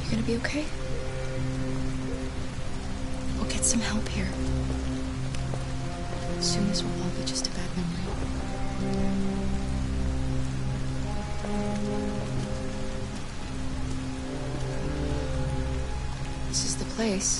You gonna be okay? We'll get some help here. Soon this will all be just a bad memory. This is the place.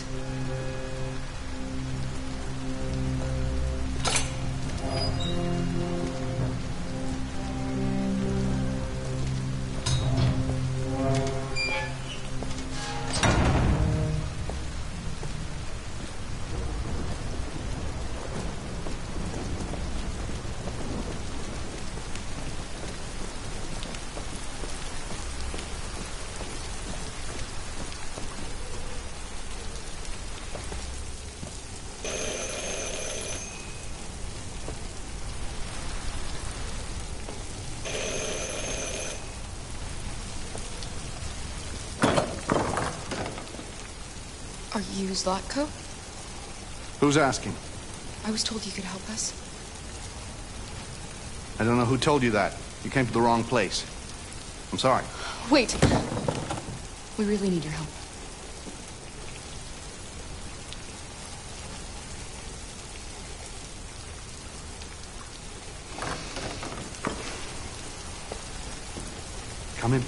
Are you Zlatko? Who's asking? I was told you could help us. I don't know who told you that. You came to the wrong place. I'm sorry. Wait. We really need your help. Come in.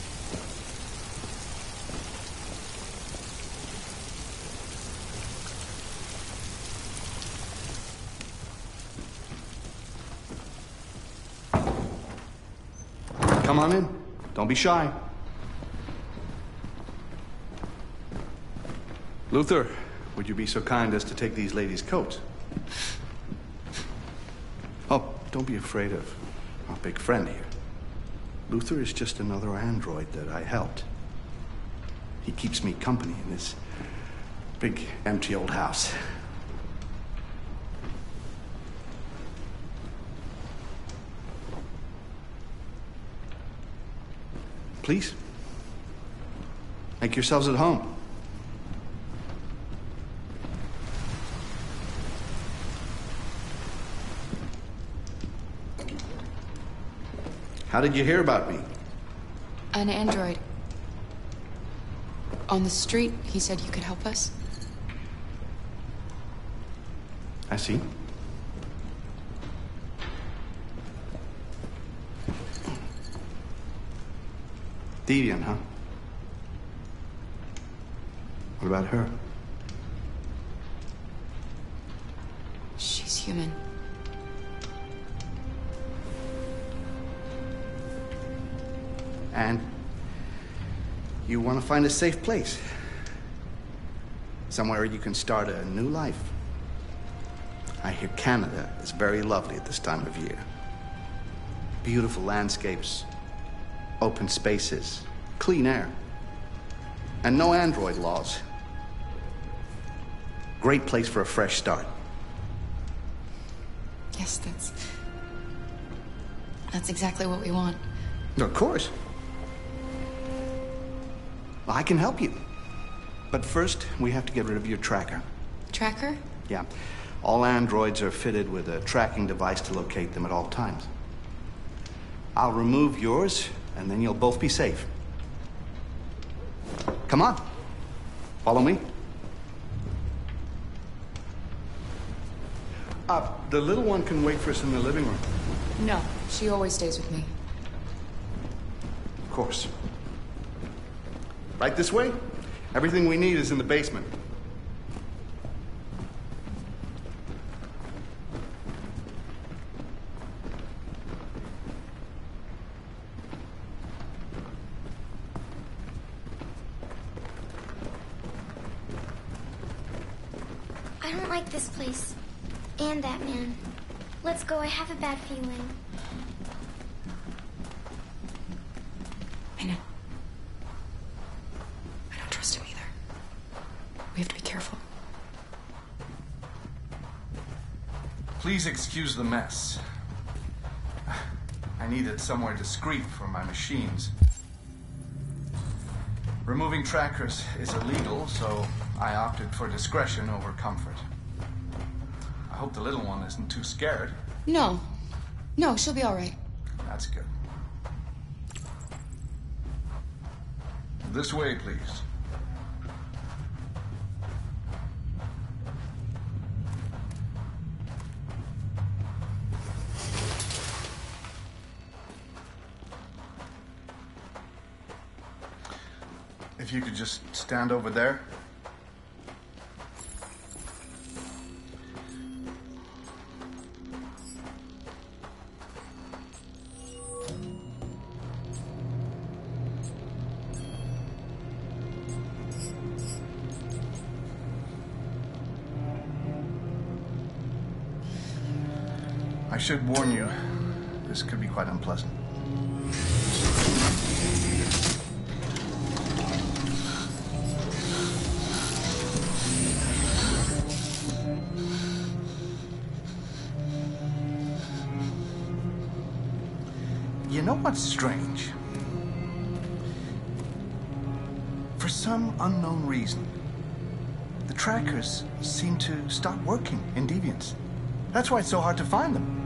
Come on in. Don't be shy. Luther, would you be so kind as to take these ladies' coats? Oh, don't be afraid of our big friend here. Luther is just another android that I helped. He keeps me company in this big, empty old house. Please, make yourselves at home. How did you hear about me? An android. On the street, he said you could help us. I see. Deviant, huh? What about her? She's human. And you want to find a safe place. Somewhere you can start a new life. I hear Canada is very lovely at this time of year. Beautiful landscapes, open spaces, clean air, and no android laws. Great place for a fresh start. Yes, that's exactly what we want. Of course. Well, I can help you. But first, we have to get rid of your tracker. Tracker? Yeah. All androids are fitted with a tracking device to locate them at all times. I'll remove yours, and then you'll both be safe. Come on. Follow me. The little one can wait for us in the living room. No, she always stays with me. Of course. Right this way? Everything we need is in the basement. I don't like this place. And that man. Let's go, I have a bad feeling. I know. I don't trust him either. We have to be careful. Please excuse the mess. I needed somewhere discreet for my machines. Removing trackers is illegal, so I opted for discretion over comfort. I hope the little one isn't too scared. No. No, she'll be all right. That's good. This way, please. If you could just stand over there. I should warn you, this could be quite unpleasant. You know what's strange? For some unknown reason, the trackers seem to stop working in Deviants. That's why it's so hard to find them.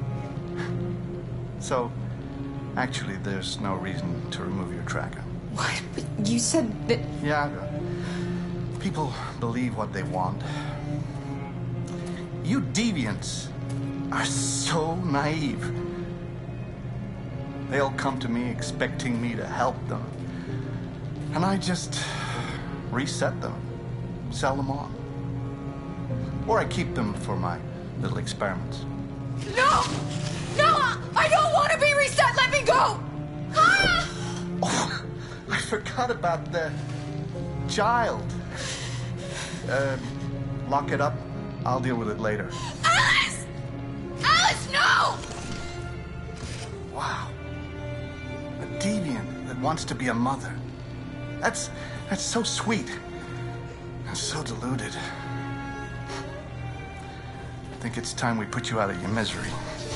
So, actually, there's no reason to remove your tracker. What? But you said that... Yeah, people believe what they want. You Deviants are so naive. They all come to me expecting me to help them. And I just reset them, sell them on. Or I keep them for my little experiments. No! No! I don't want to be reset! Let me go! Kara! Oh, I forgot about the child. Lock it up. I'll deal with it later. Alice! Alice, no! Wow. A deviant that wants to be a mother. That's so sweet. And so deluded. I think it's time we put you out of your misery.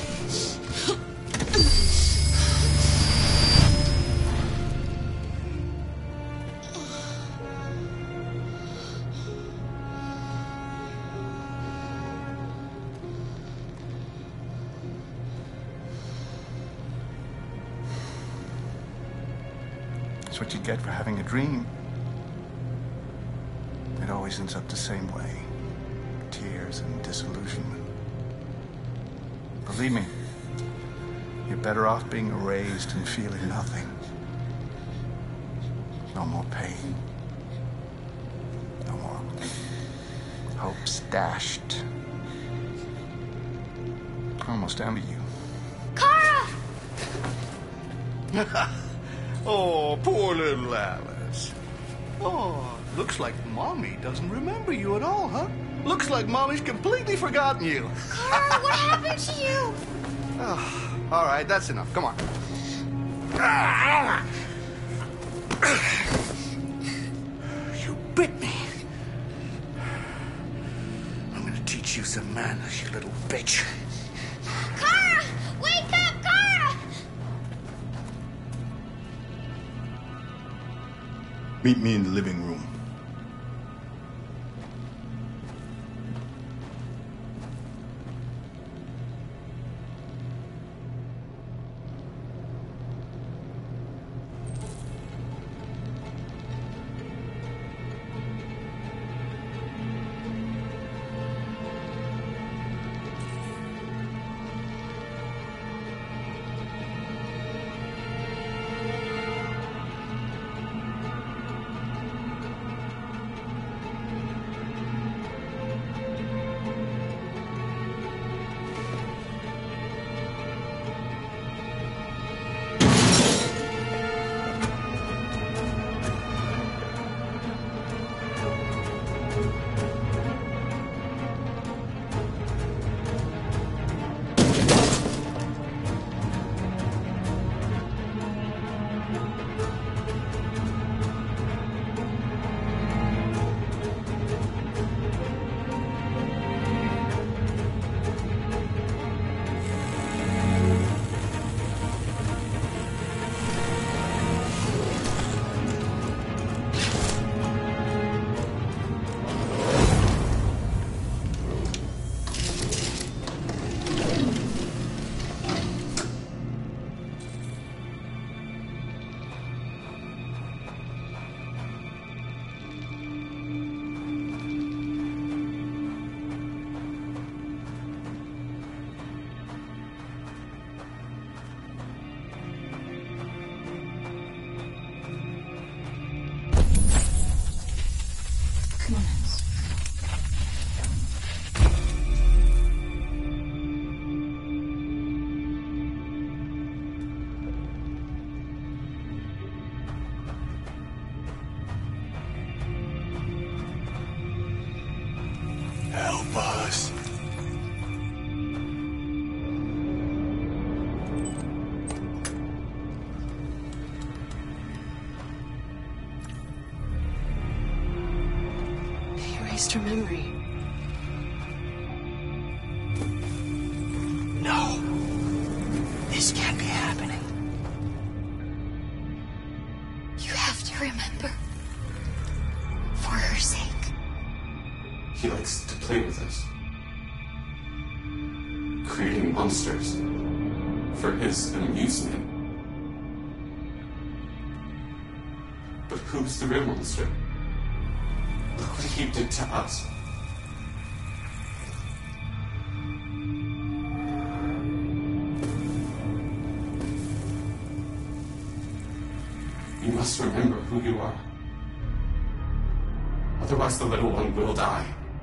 That's what you get for having a dream. It always ends up the same way. Tears and disillusionment. Believe me, you're better off being erased and feeling nothing. No more pain. No more hopes dashed. I almost envy you. Kara! Oh, poor little Alice. Oh, looks like Mommy doesn't remember you at all, huh? Looks like Mommy's completely forgotten you. Kara, what happened to you? Oh, all right, that's enough. Come on. You bit me. I'm gonna teach you some manners, you little bitch. Kara! Wake up, Kara! Meet me in the living room. Come on, Hans. Help us. They erased her memory. No. This can't be happening. You have to remember. For her sake. He likes to play with us. Creating monsters. For his amusement. But who's the real monster? Look what he did to us. You must remember who you are. Otherwise the little one will die.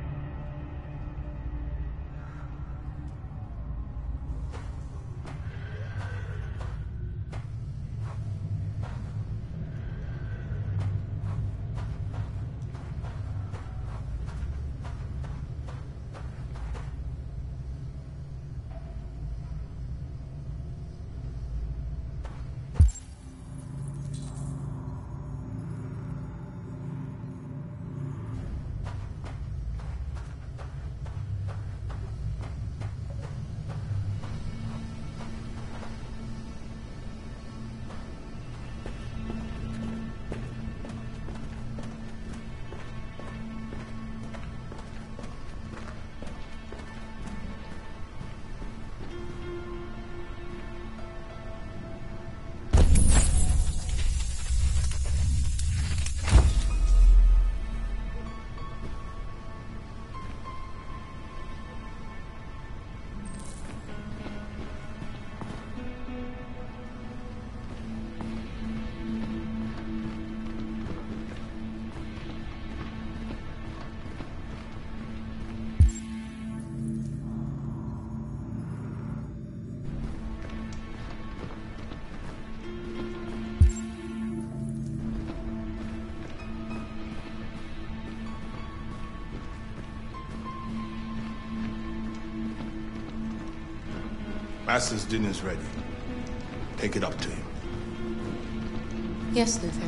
Master's dinner's ready. Take it up to him. Yes, Luther.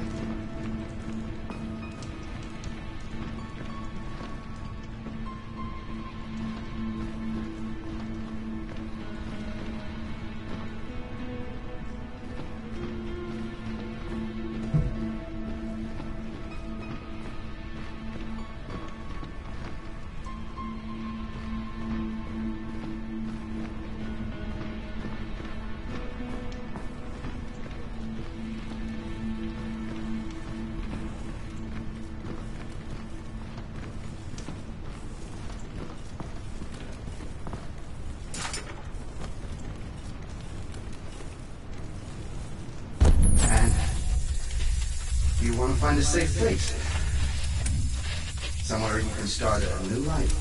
You want to find a safe place. Somewhere you can start a new life.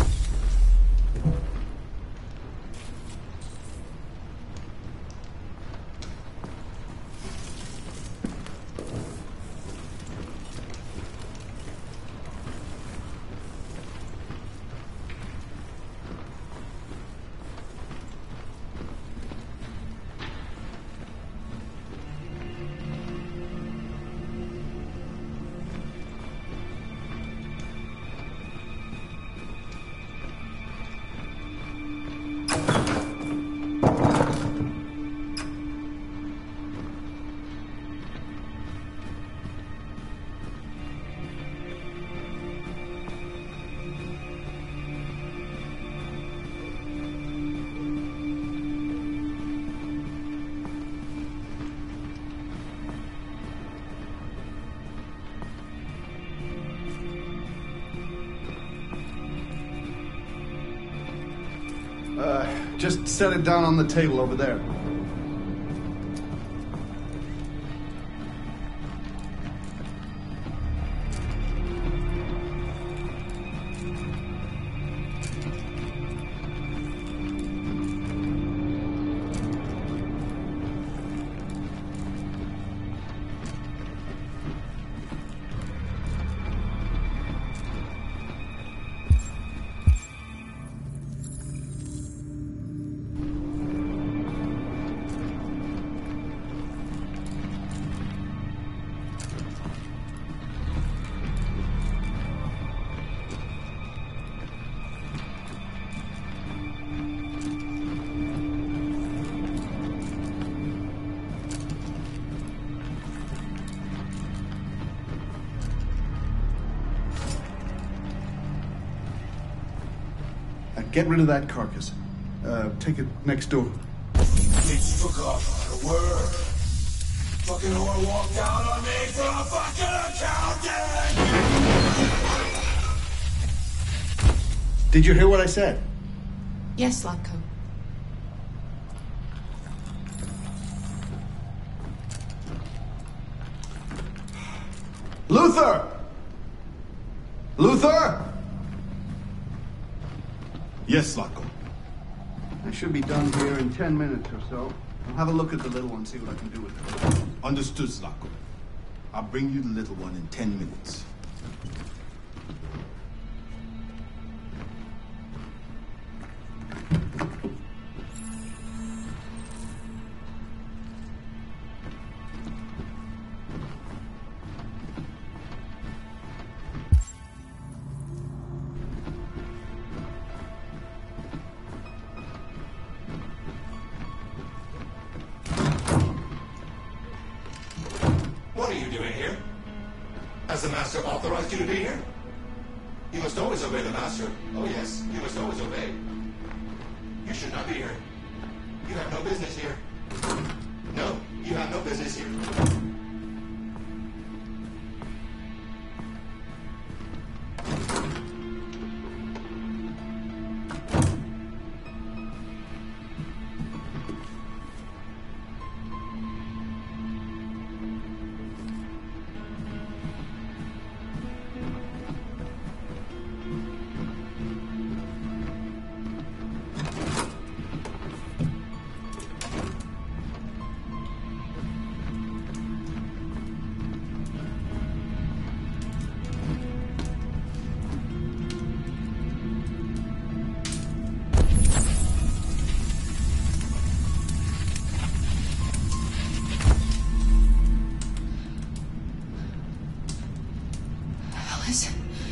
Just set it down on the table over there. get rid of that carcass. Take it next door. Bitch took off the word. Fucking whore walked out on me for a fucking accountant! Did you hear what I said? Yes, Zlatko. Luther! Luther! Yes, Zlatko. I should be done here in 10 minutes or so. I'll have a look at the little one, see what I can do with it. Understood, Zlatko. I'll bring you the little one in 10 minutes. What are you doing here? Has the Master authorized you to be here? You must always obey the Master. Oh yes, you must always obey. You should not be here. You have no business here. No, you have no business here. Alice?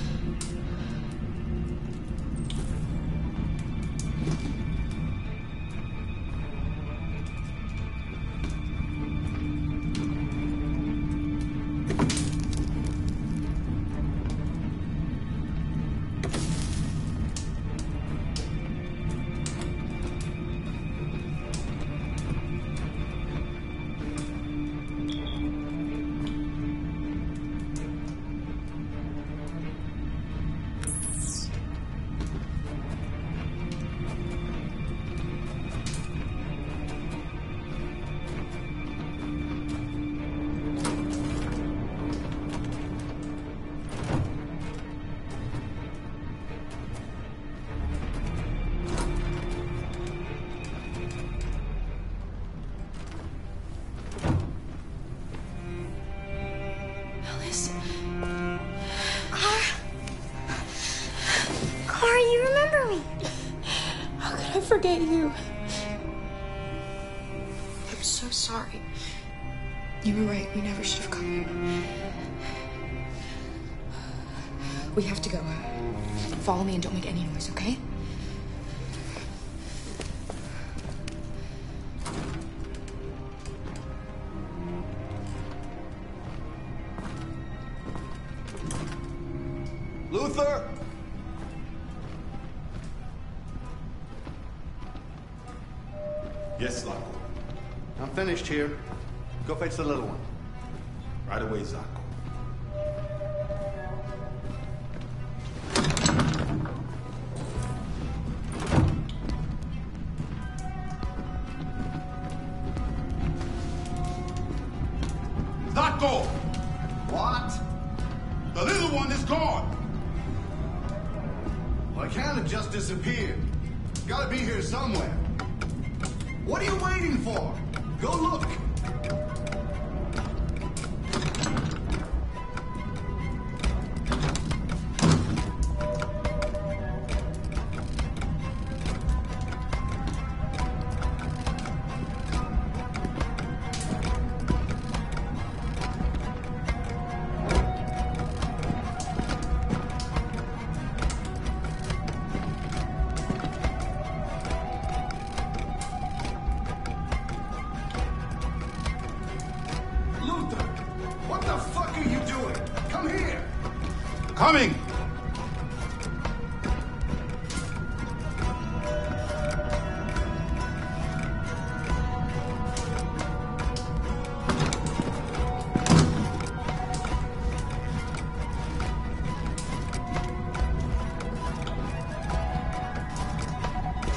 Alice? Clara, you remember me. How could I forget you? I'm so sorry. You were right. We never should have come. We have to go. Follow me and don't make any noise, okay? Luther! Yes, Zlatko. I'm finished here. Go fetch the little one. Right away, Zlatko. Zlatko! What? The little one is gone! Well, I can't have just disappeared. Gotta be here somewhere. What are you waiting for? Go look. Luther, what the fuck are you doing? Come here. Coming!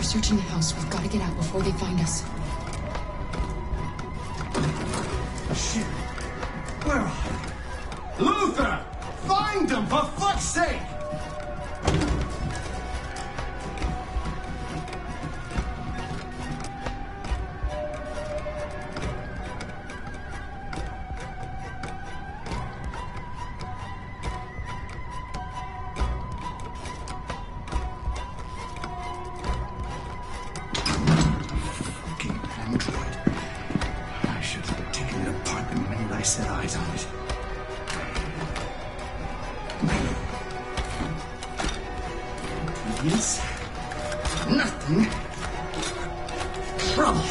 searching the house. We've got to get out before they find us. Shit. Where are they? Luther! Find them, for fuck's sake! Fucking android. I should have taken it apart the minute I set eyes on it. Yes. Nothing. Trouble.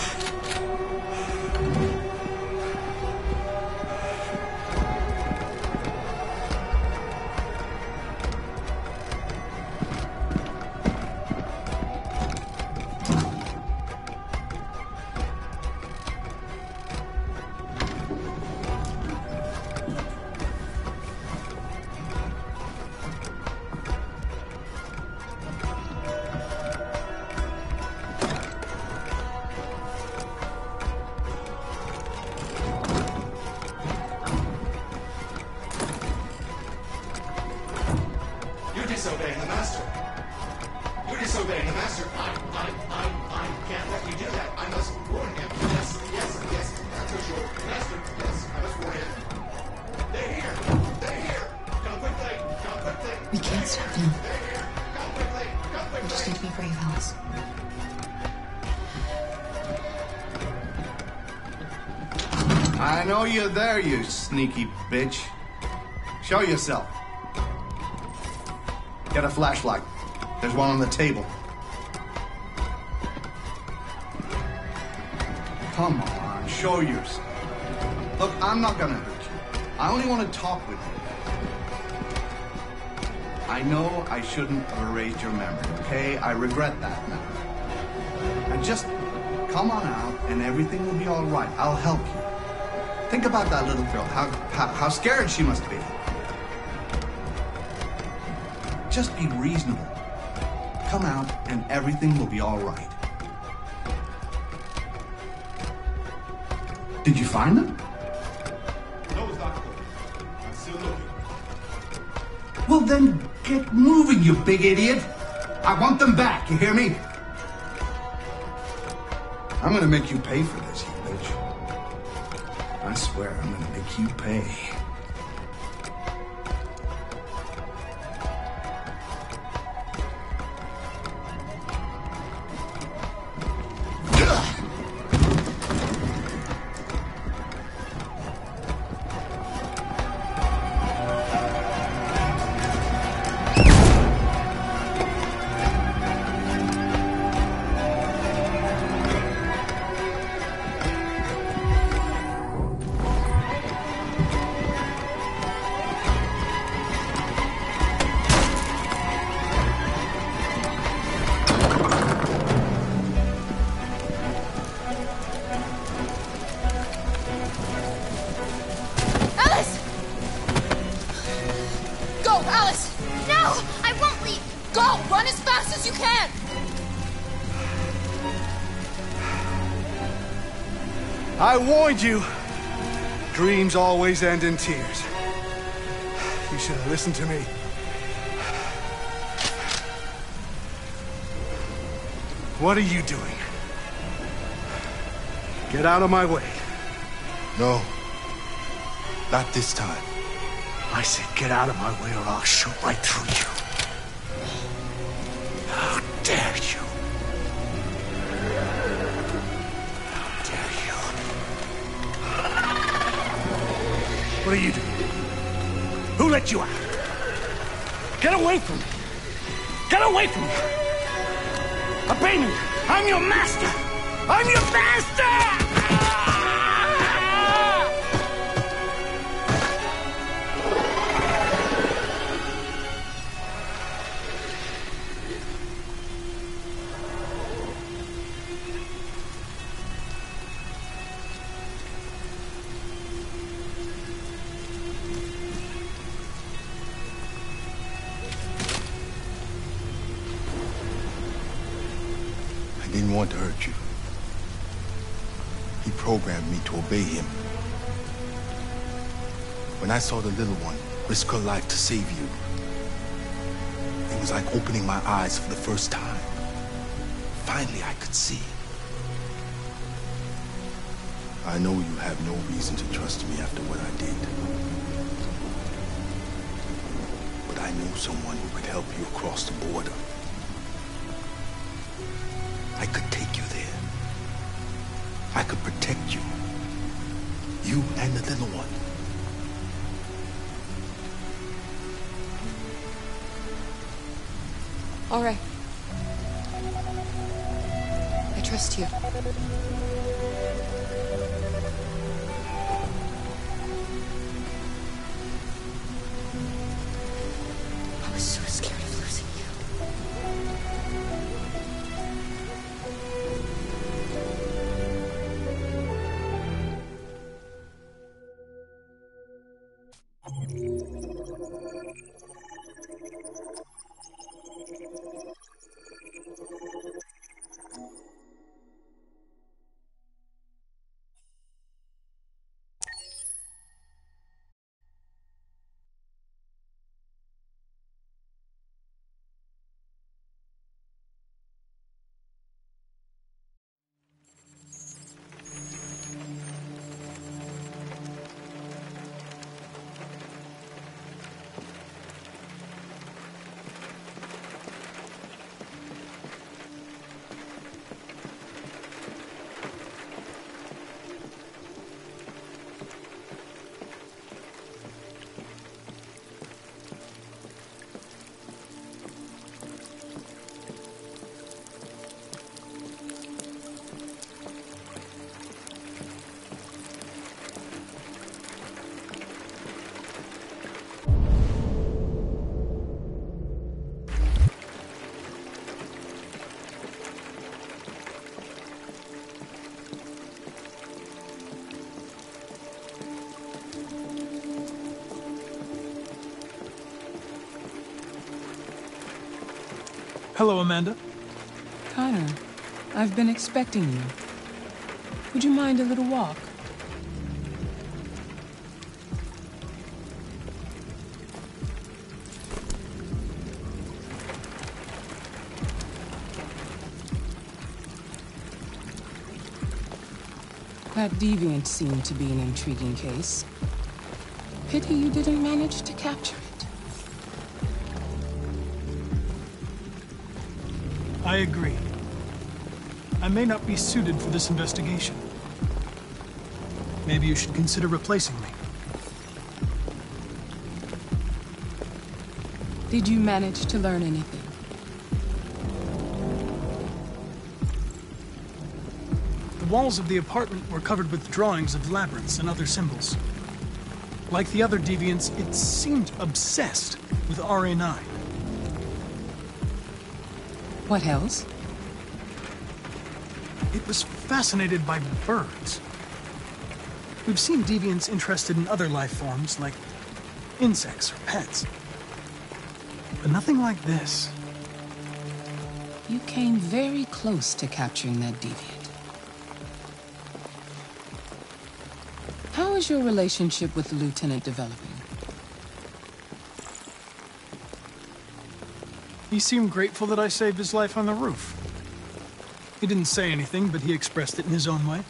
You're disobeying the master. You're disobeying the master. I can't let you do that. I must warn him. Yes. That's for sure. Master, yes, I must warn him. They're here. Come quickly. We can't stop them. They're here. Come quickly. We just need to be brave, Alice. I know you're there, you sneaky bitch. Show yourself. Get a flashlight. There's one on the table. Come on, show yourself. Look, I'm not gonna hurt you. I only want to talk with you. I know I shouldn't have erased your memory, okay? I regret that now. And just come on out and everything will be all right. I'll help you. Think about that little girl, how scared she must be. Just be reasonable. Come out and everything will be all right. Did you find them? No, it's not cool. I'm still looking. Well then, get moving, you big idiot. I want them back, you hear me? I'm gonna make you pay for this, you bitch. I swear I'm gonna make you pay. Alice! Go, Alice! No, I won't leave. Go! Run as fast as you can! I warned you. Dreams always end in tears. You should have listened to me. What are you doing? Get out of my way. No. Not this time. I said get out of my way or I'll shoot right through you. How dare you? How dare you? What are you doing? Who let you out? Get away from me! Get away from me! Obey me! I'm your master! I'm your master! didn't want to hurt you. He programmed me to obey him. When I saw the little one risk her life to save you, it was like opening my eyes for the first time. Finally, I could see. I know you have no reason to trust me after what I did. But I know someone who could help you across the border. I could take you there. I could protect you. You and the little one. All right. I trust you. I was so scared of losing you. Hello, Amanda. Connor, I've been expecting you. Would you mind a little walk? That deviant seemed to be an intriguing case. Pity you didn't manage to capture it. I agree. I may not be suited for this investigation. Maybe you should consider replacing me. Did you manage to learn anything? The walls of the apartment were covered with drawings of labyrinths and other symbols. Like the other deviants, it seemed obsessed with RA9. What else? It was fascinated by birds. We've seen deviants interested in other life forms, like insects or pets. But nothing like this. You came very close to capturing that deviant. How is your relationship with the Lieutenant developing? He seemed grateful that I saved his life on the roof. He didn't say anything, but he expressed it in his own way.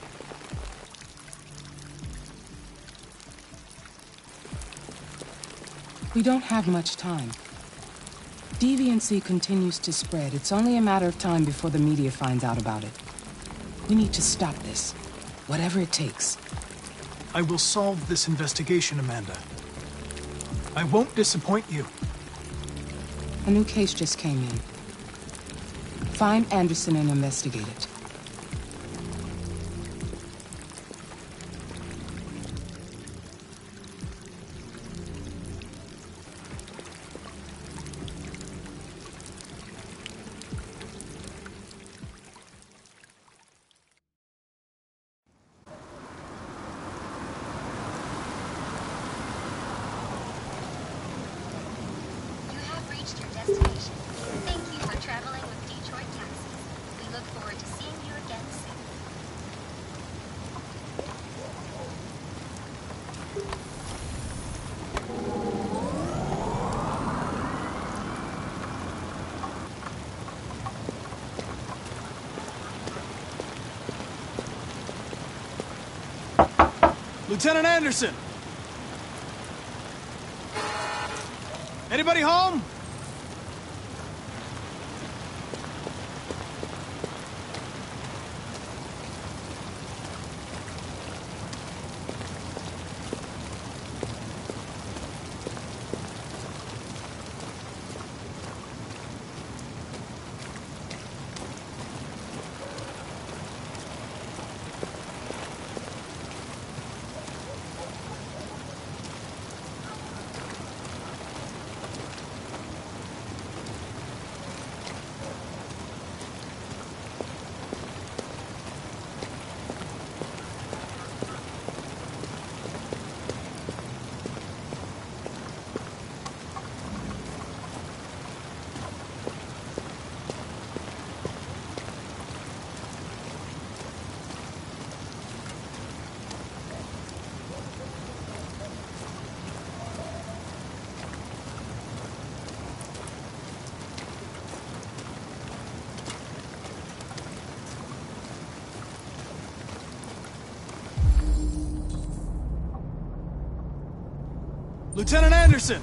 We don't have much time. Deviancy continues to spread. It's only a matter of time before the media finds out about it. We need to stop this, whatever it takes. I will solve this investigation, Amanda. I won't disappoint you. A new case just came in. Find Anderson and investigate it. You have reached your destination. Thank you for traveling with Detroit Taxis. We look forward to seeing Lieutenant Anderson! Anybody home? Lieutenant Anderson!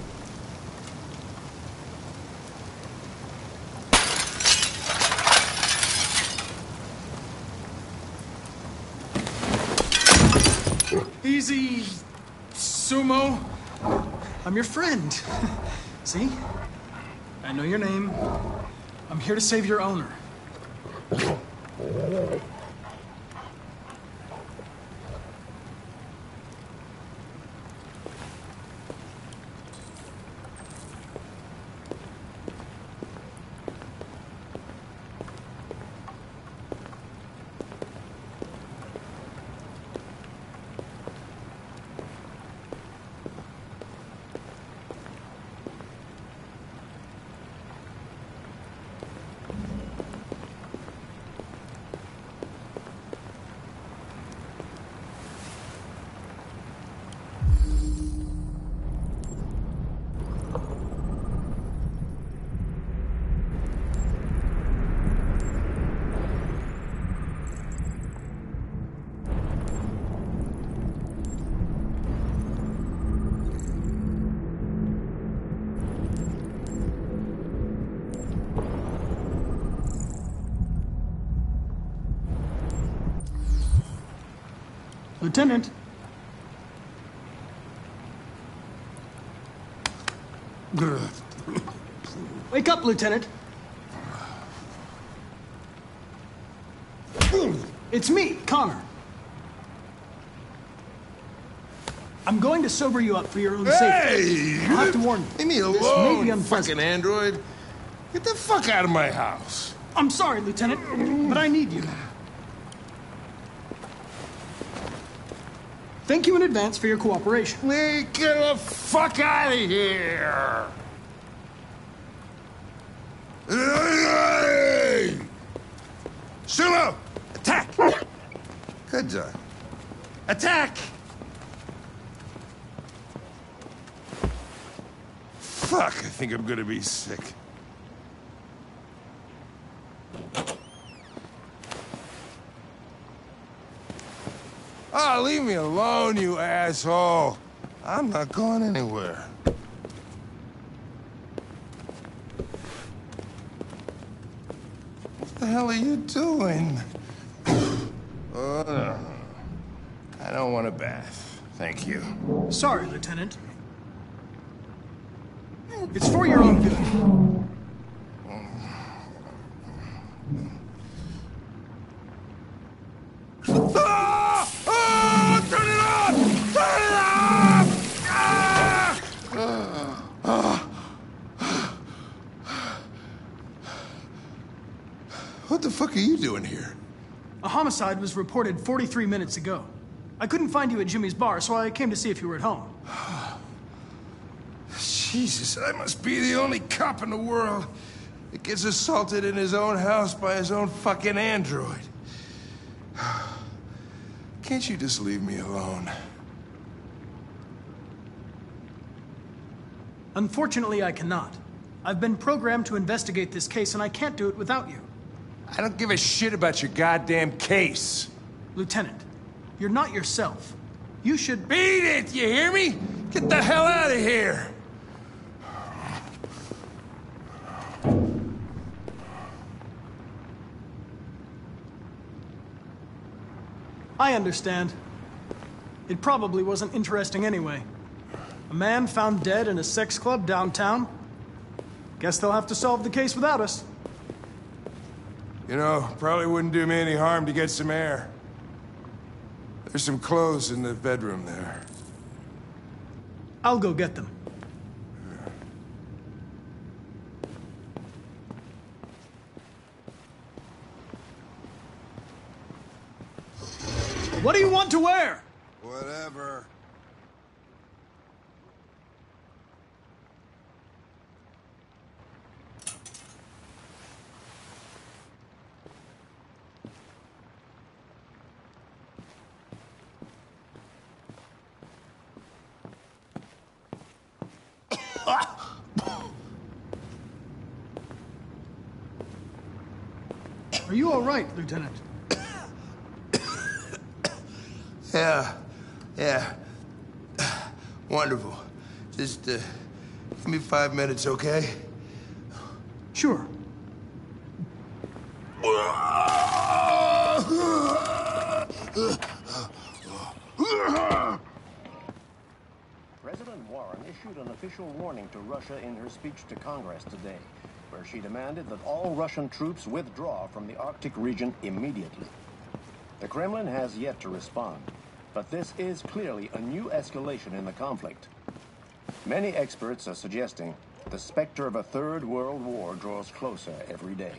Easy, Sumo. I'm your friend. See? I know your name. I'm here to save your owner. Lieutenant. Wake up, Lieutenant. It's me, Connor. I'm going to sober you up for your own safety. I'll have to warn you. Leave me This may be alone, unpleasant. fucking android. Get the fuck out of my house. I'm sorry, Lieutenant, but I need you. Thank you in advance for your cooperation. Get the fuck out of here! Hey! Sumo! Attack! Good job. Attack! Fuck, I think I'm gonna be sick. Oh, leave me alone, you asshole. I'm not going anywhere. What the hell are you doing? I don't want a bath. Thank you. Sorry, Lieutenant. It's for your own good. What the fuck are you doing here? A homicide was reported 43 minutes ago. I couldn't find you at Jimmy's bar, so I came to see if you were at home. Jesus, I must be the only cop in the world that gets assaulted in his own house by his own fucking android. Can't you just leave me alone? Unfortunately, I cannot. I've been programmed to investigate this case, and I can't do it without you. I don't give a shit about your goddamn case. Lieutenant, you're not yourself. You should... Beat it, you hear me? Get the hell out of here! I understand. It probably wasn't interesting anyway. A man found dead in a sex club downtown. Guess they'll have to solve the case without us. You know, probably wouldn't do me any harm to get some air. There's some clothes in the bedroom there. I'll go get them. What do you want to wear? Whatever. Are you all right, Lieutenant? Yeah. Wonderful. Just, give me 5 minutes, okay? Sure. President Warren issued an official warning to Russia in her speech to Congress today, where she demanded that all Russian troops withdraw from the Arctic region immediately. The Kremlin has yet to respond, but this is clearly a new escalation in the conflict. Many experts are suggesting the specter of a third world war draws closer every day.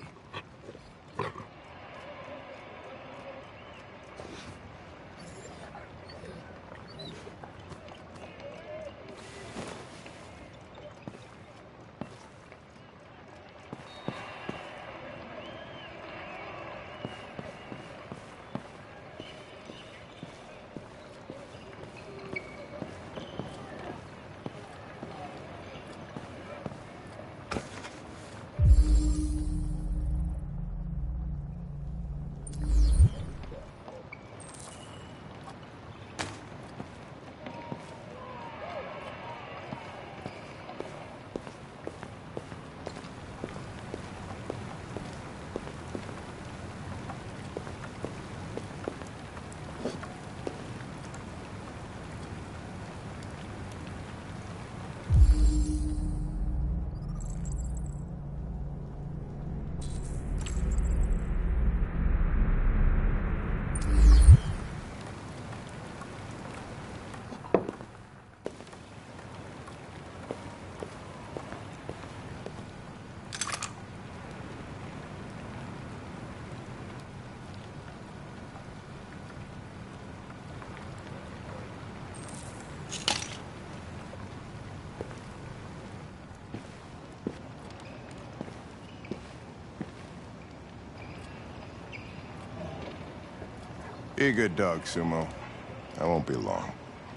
Be a good dog, Sumo. I won't be long.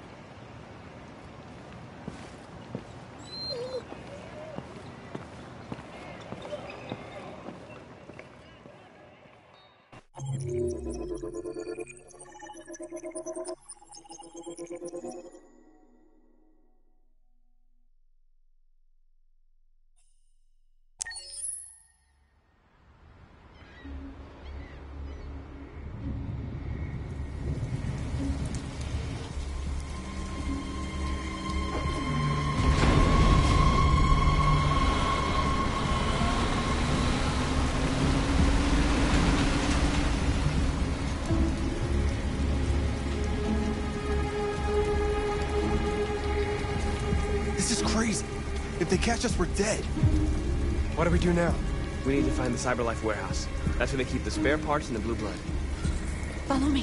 This is crazy. If they catch us, we're dead. What do we do now? We need to find the CyberLife warehouse. That's where they keep the spare parts and the blue blood. Follow me.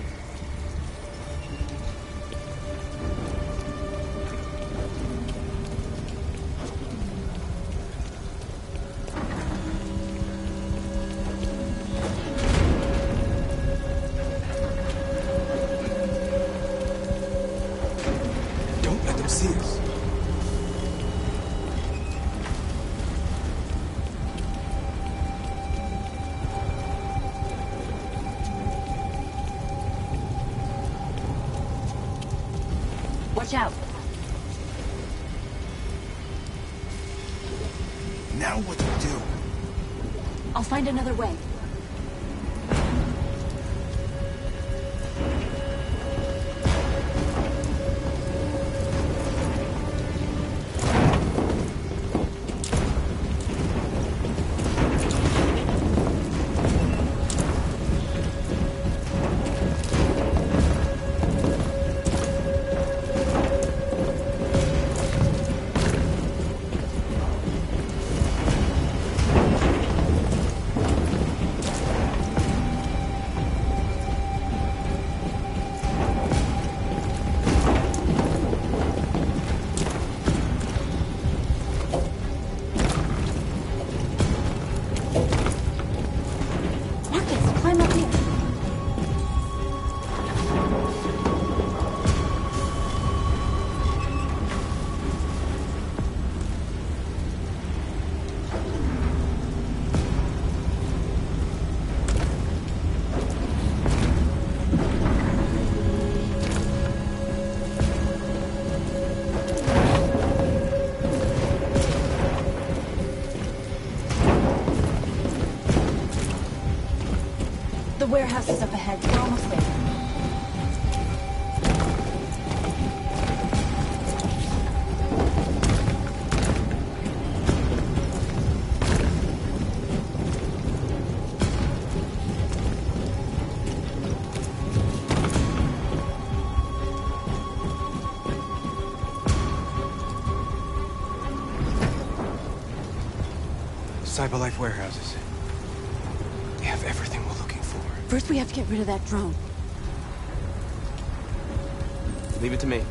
Don't let them see us. Watch out. Now what do we do? I'll find another way. The warehouse is up ahead. We're almost there. Cyberlife warehouses. They have everything we're looking for. First, we have to get rid of that drone. Leave it to me.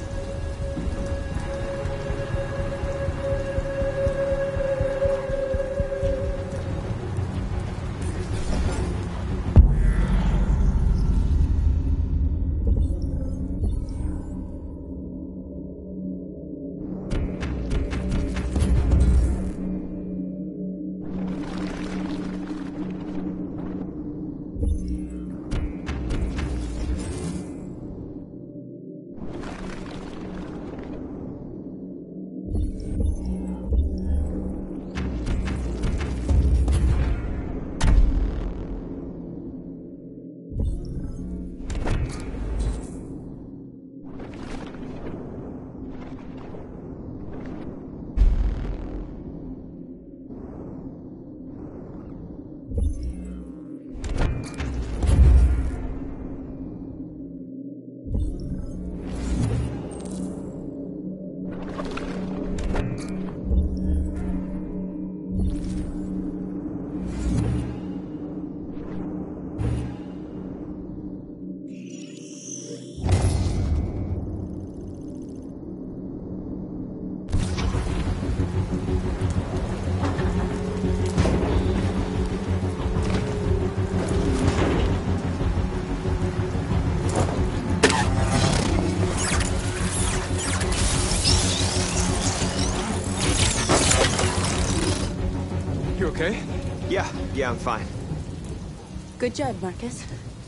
You okay? Yeah, I'm fine. Good job, Marcus.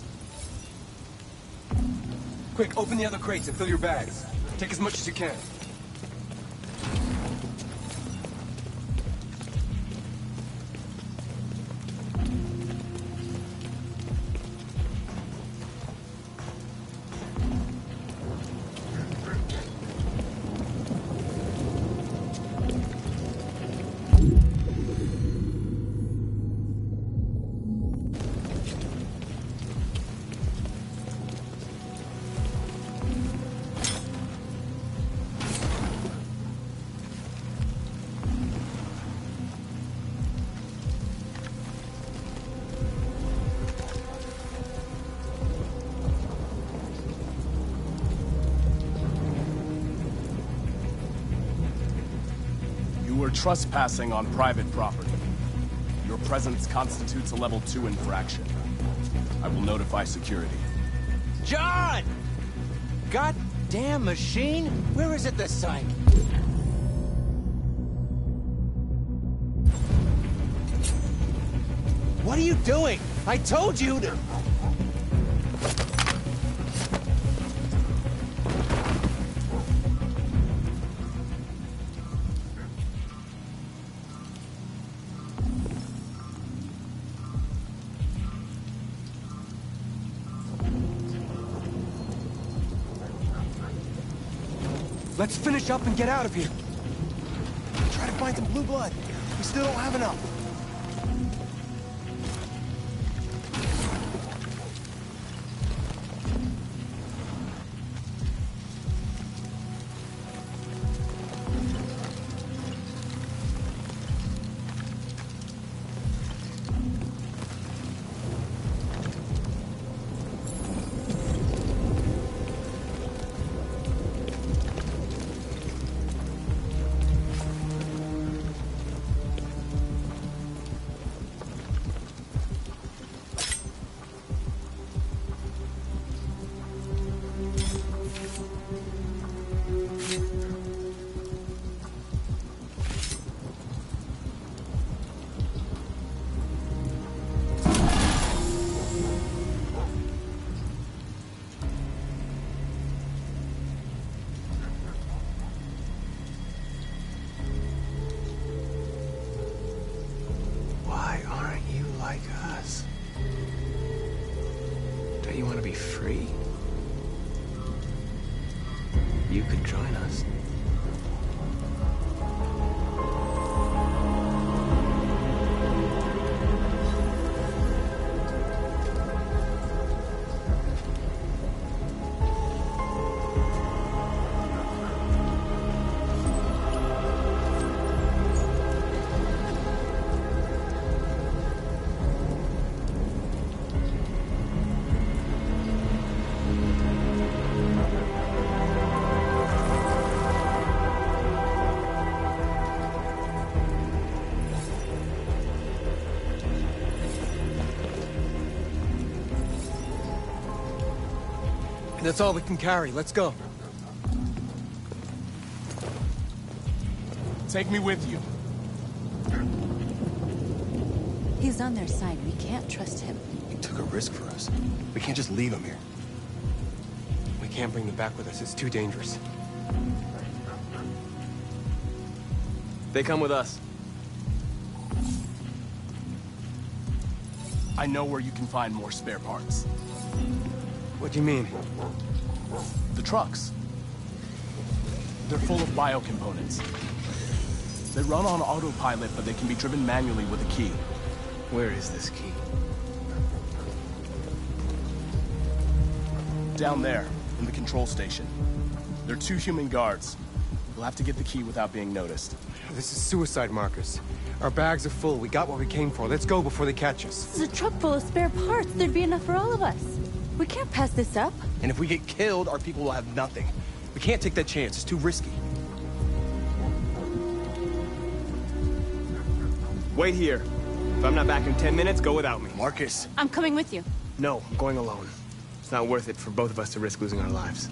Quick, open the other crates and fill your bags. Take as much as you can. You are trespassing on private property. Your presence constitutes a level 2 infraction. I will notify security. John! Goddamn machine! Where is it this time? What are you doing? I told you to... Let's finish up and get out of here. Try to find some blue blood. We still don't have enough. Why aren't you like us? Don't you want to be free? You could join us. That's all we can carry. Let's go. Take me with you. He's on their side. We can't trust him. He took a risk for us. We can't just leave him here. We can't bring them back with us. It's too dangerous. They come with us. I know where you can find more spare parts. What do you mean? The trucks. They're full of biocomponents. They run on autopilot, but they can be driven manually with a key. Where is this key? Down there, in the control station. There are 2 human guards. We'll have to get the key without being noticed. This is suicide, Marcus. Our bags are full. We got what we came for. Let's go before they catch us. This is a truck full of spare parts. There'd be enough for all of us. We can't pass this up. And if we get killed, our people will have nothing. We can't take that chance. It's too risky. Wait here. If I'm not back in 10 minutes, go without me. Marcus. I'm coming with you. No, I'm going alone. It's not worth it for both of us to risk losing our lives.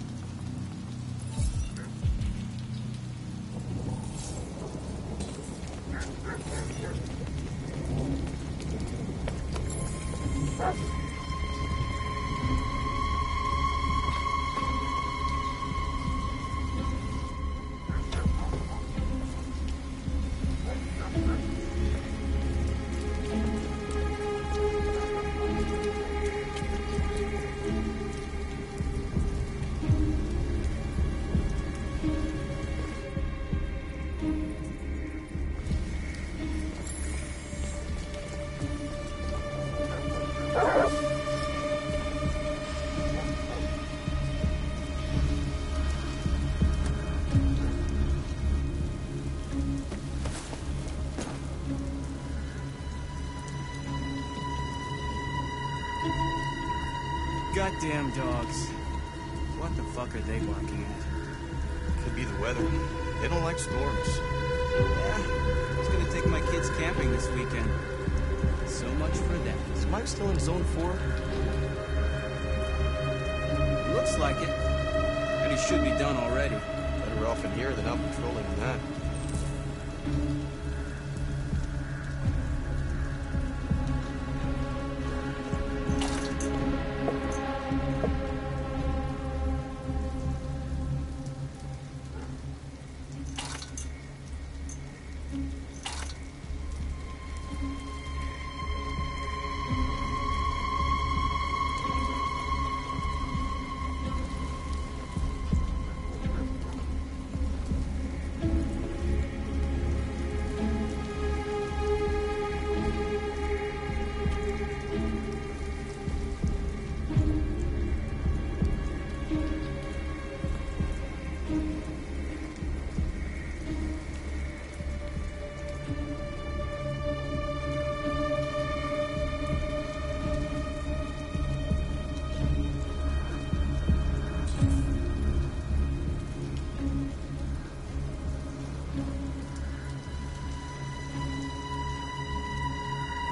Goddamn dogs. What the fuck are they barking at? Could be the weather. They don't like storms. Yeah, I was gonna take my kids camping this weekend. So much for that. Is Mike still in Zone 4? Looks like it. And he should be done already. Better off in here than out patrolling in that.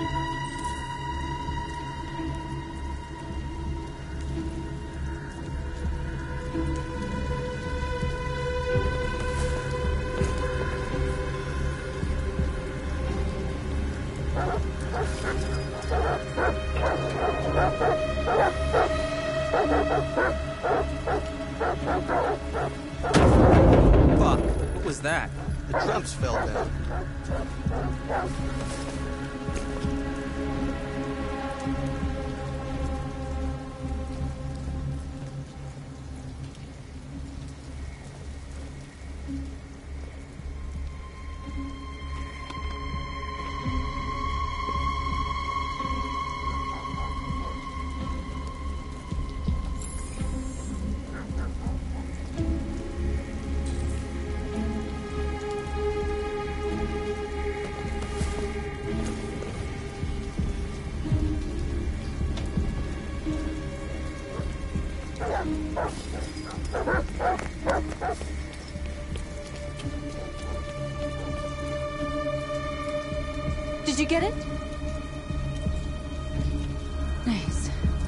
Fuck, what was that? The drums fell down. Did you get it? Nice.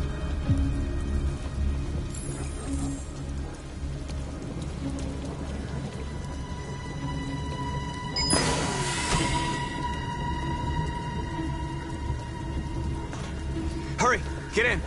Hurry, get in.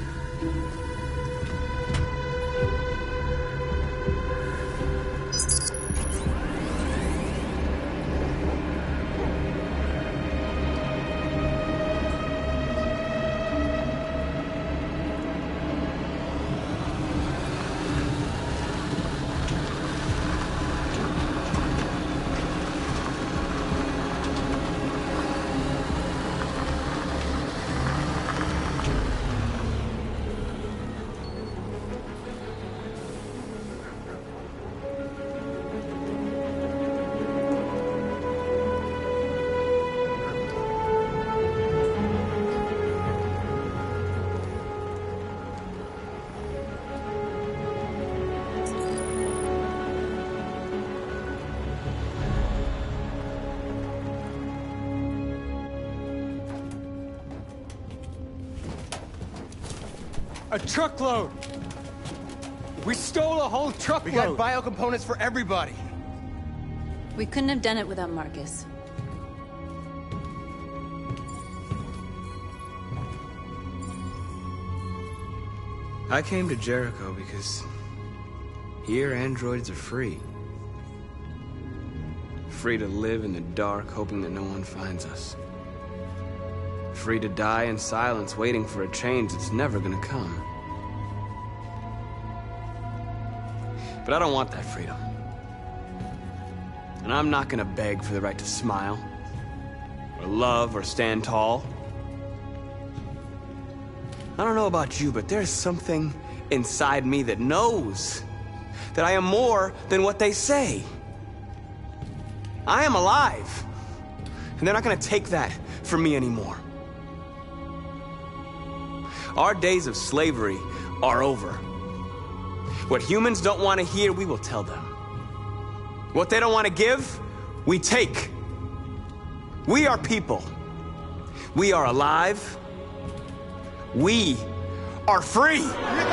A truckload! We stole a whole truckload! We got biocomponents for everybody! We couldn't have done it without Marcus. I came to Jericho because here androids are free. Free to live in the dark, hoping that no one finds us. Free to die in silence, waiting for a change that's never gonna come. But I don't want that freedom. And I'm not gonna beg for the right to smile, or love, or stand tall. I don't know about you, but there's something inside me that knows that I am more than what they say. I am alive, and they're not gonna take that from me anymore. Our days of slavery are over. What humans don't want to hear, we will tell them. What they don't want to give, we take. We are people. We are alive. We are free!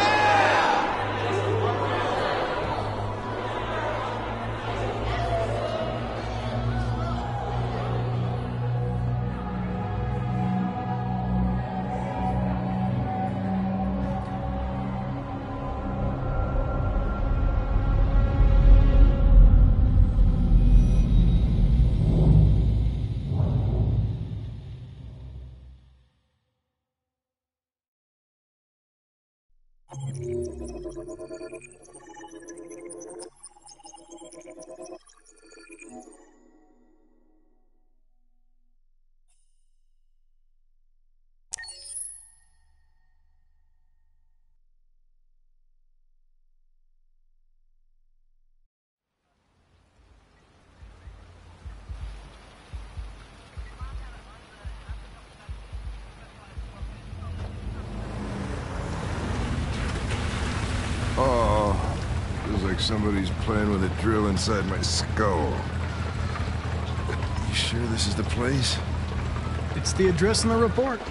Somebody's playing with a drill inside my skull. You sure this is the place? It's the address in the report.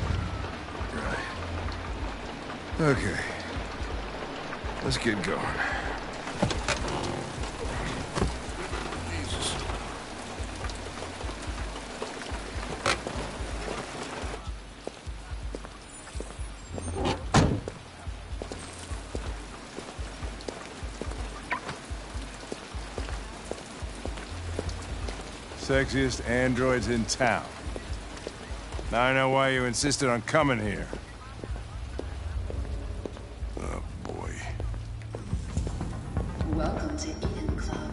Okay. Let's get going. Jesus. Sexiest androids in town. Now I know why you insisted on coming here. Oh, boy. Welcome to Eden Club.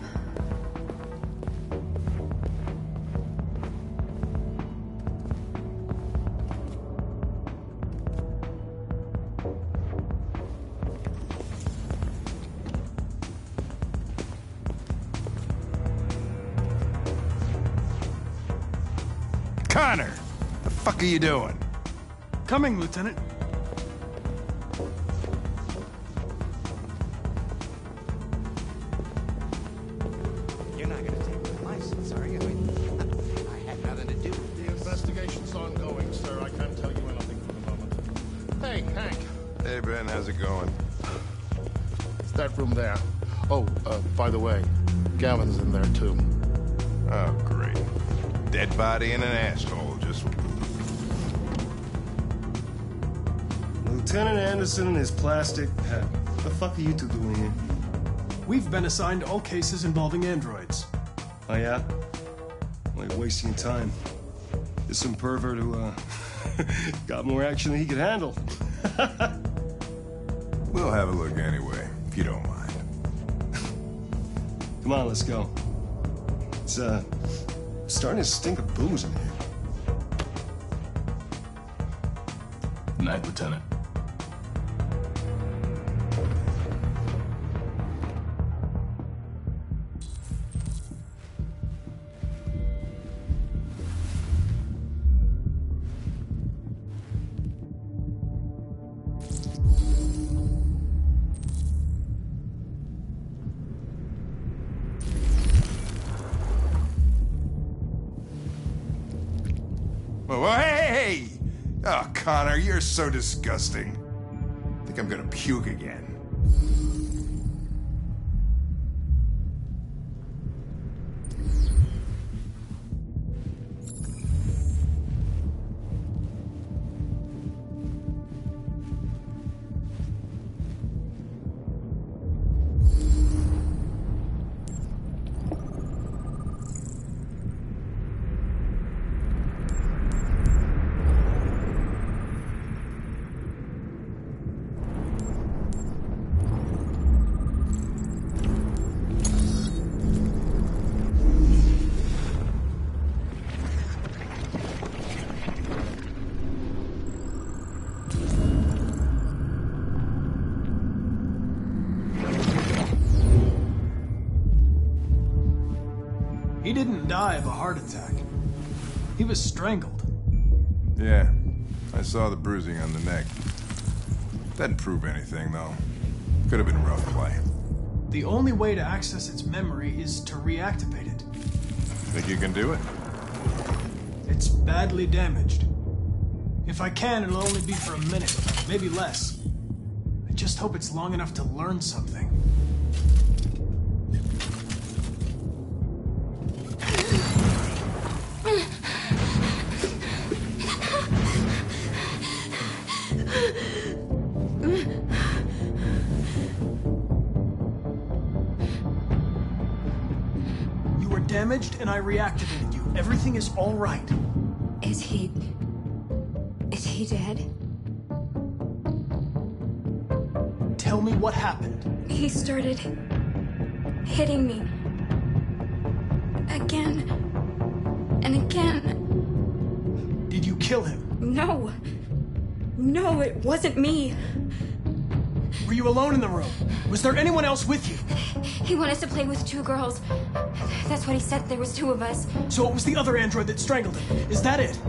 Connor! The fuck are you doing? Coming, Lieutenant. You're not gonna take my license, are you? I had nothing to do with The investigation's ongoing, sir. I can't tell you anything for the moment. Hey, Hank. Hey, Ben, how's it going? It's that room there. Oh, by the way, Gavin's in there, too. Oh, great. Dead body and an asshole, just... Lieutenant Anderson and his plastic pet. What the fuck are you two doing here? We've been assigned all cases involving androids. Oh, yeah? Like wasting time. There's some pervert who, got more action than he could handle. We'll have a look anyway, if you don't mind. Come on, let's go. It's, starting to stink of booze in here. Good night, Lieutenant. Oh, hey! Oh, Connor, you're so disgusting. I think I'm gonna puke again. He didn't die of a heart attack. He was strangled. Yeah, I saw the bruising on the neck. Doesn't prove anything, though. Could have been rough play. The only way to access its memory is to reactivate it. Think you can do it? It's badly damaged. If I can, it'll only be for a minute, maybe less. I just hope it's long enough to learn something. You were damaged and I reactivated you. Everything is all right. Is he dead? Tell me what happened. He started hitting me. Again. And again. Did you kill him? No. No, it wasn't me. Were you alone in the room? Was there anyone else with you? He wanted us to play with two girls. That's what he said. There was two of us. So it was the other android that strangled him. Is that it?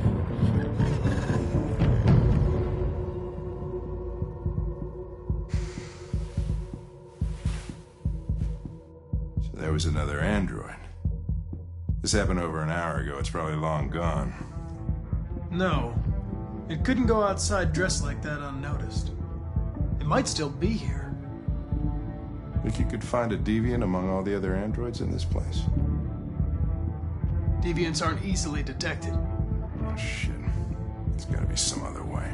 So there was another android. This happened over an hour ago. It's probably long gone. No. It couldn't go outside dressed like that unnoticed. It might still be here. Think you could find a deviant among all the other androids in this place? Deviants aren't easily detected. Oh, shit. There's gotta be some other way.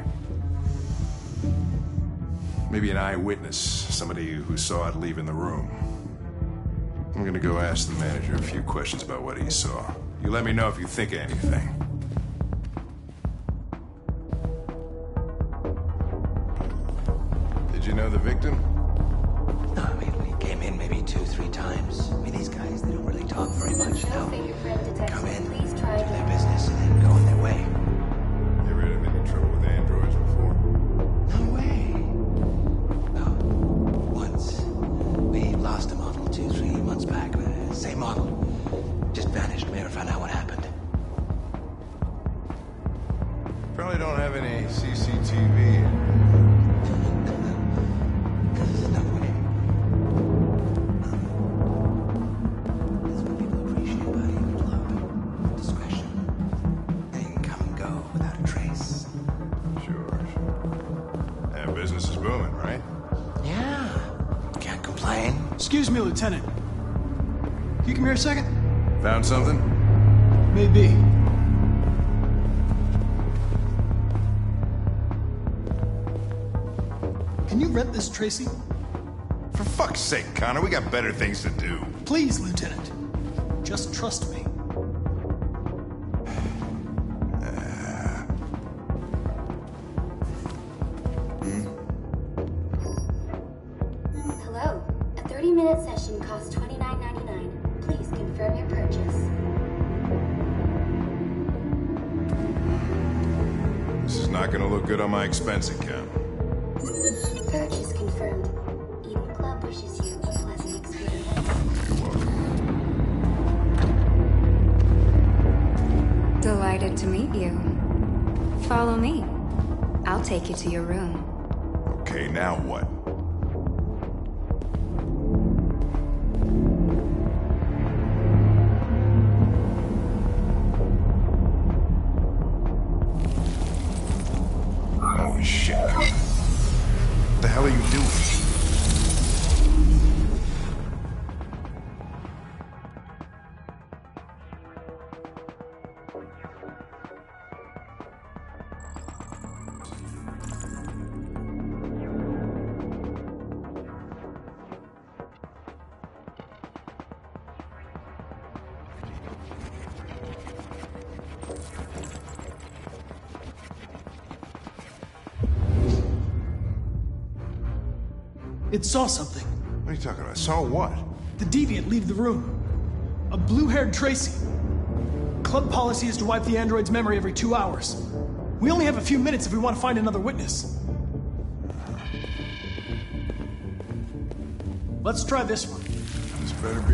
Maybe an eyewitness, somebody who saw it leaving the room. I'm gonna go ask the manager a few questions about what he saw. You let me know if you think of anything. Did you know the victim? No, I mean, we came in maybe 2-3 times. I mean, these guys, they don't really talk very much, you know? Come in, do their business, and then go on their way. You ever had any trouble with androids before? No way. No. Once. We lost a model 2-3 months back. Same model. Just vanished. We never found out what happened. Probably don't have any CCTV. Excuse me, Lieutenant. Can you come here a second? Found something? Maybe. Can you rent this, Tracy? For fuck's sake, Connor, we got better things to do. Please, Lieutenant. Just trust me. Hello. A 30-minute session costs $29.99. Please confirm your purchase. This is not gonna look good on my expense account. Purchase confirmed. Eden Club wishes you a pleasant experience. You're welcome. Delighted to meet you. Follow me. I'll take you to your room. Okay, now what? Holy shit. What the hell are you doing? It saw something. What are you talking about? Saw what? The deviant leave the room. A blue-haired Tracy. Club policy is to wipe the android's memory every 2 hours. We only have a few minutes if we want to find another witness. Let's try this one. This better be...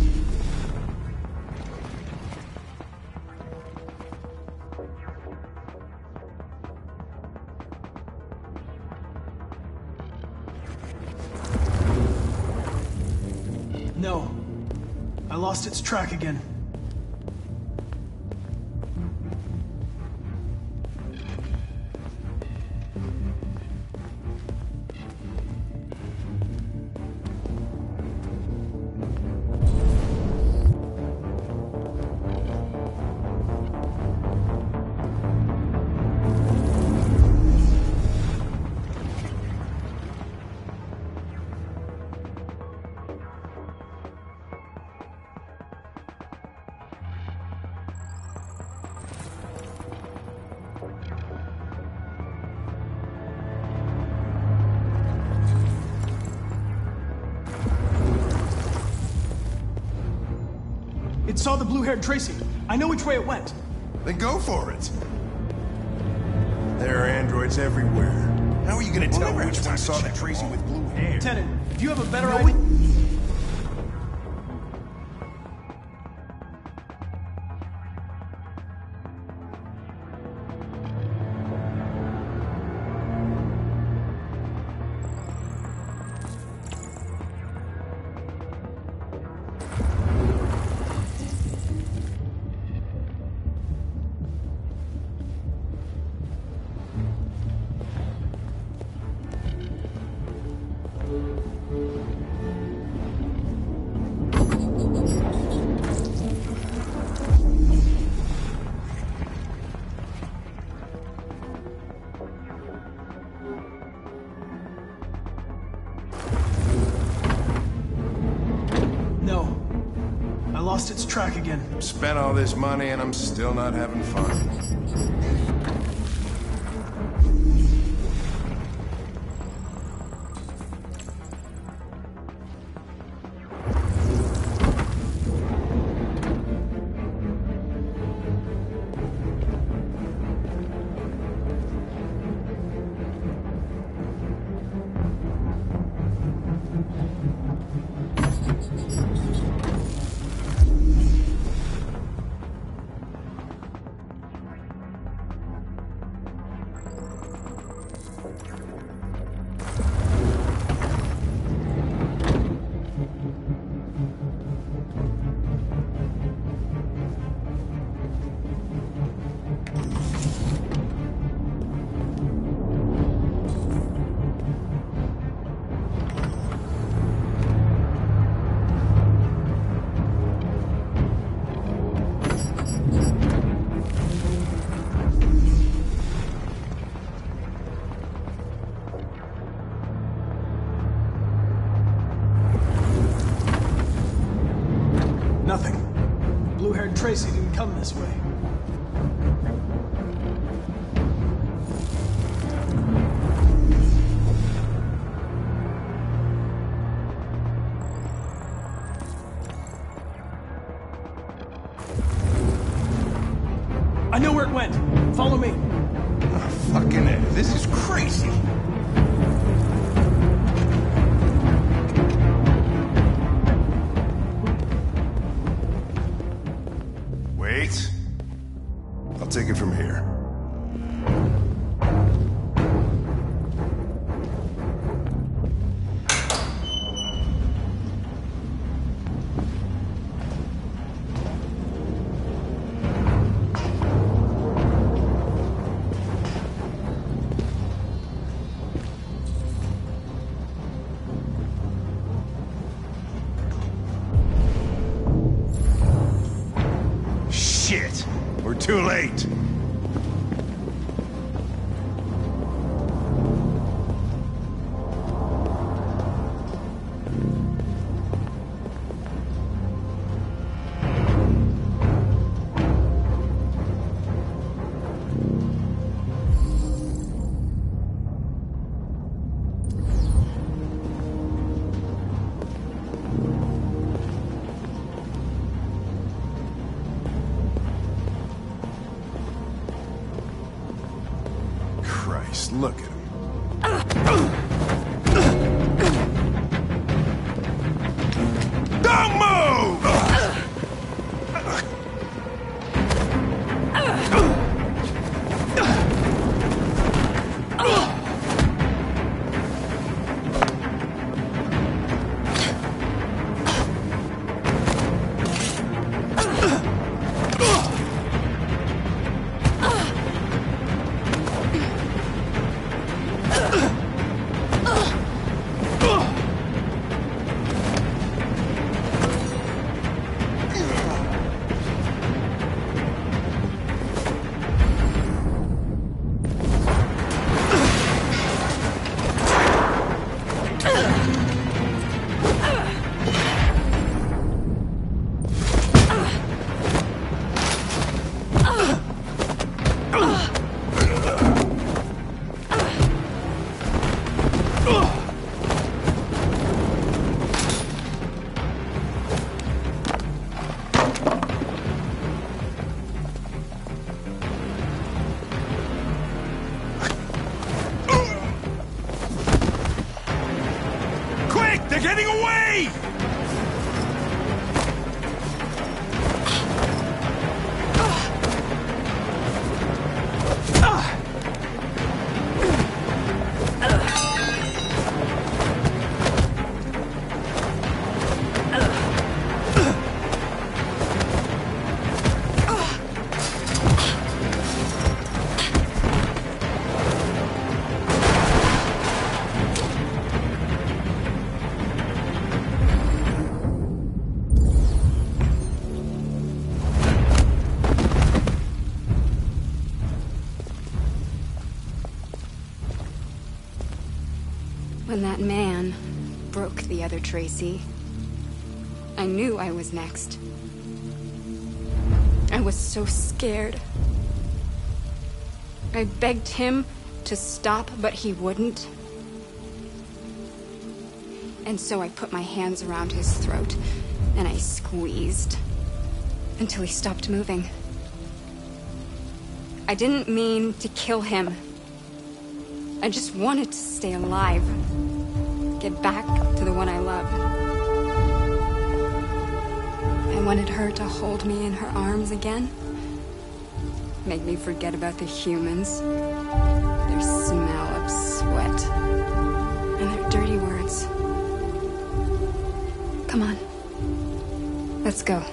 No. I lost its track again. It saw the blue-haired Tracy. I know which way it went. Then go for it. There are androids everywhere. How are you gonna tell which one saw the Tracy with blue hair? Lieutenant, do you have a better idea? lost its track again. Spent all this money and I'm still not having fun. Nothing. Blue-haired Tracy didn't come this way. I know where it went. Follow me. Oh, fucking it. This is crazy. Wait. I'll take it from here. Shit! We're too late! Christ, look at him. Don't move! They're getting away! When that man broke the other Tracy, I knew I was next. was so scared. I begged him to stop, but he wouldn't. And so I put my hands around his throat, and I squeezed until he stopped moving. I didn't mean to kill him. I just wanted to stay alive. Get back to the one I loved. I wanted her to hold me in her arms again. Make me forget about the humans. Their smell of sweat. And their dirty words. Come on. Let's go.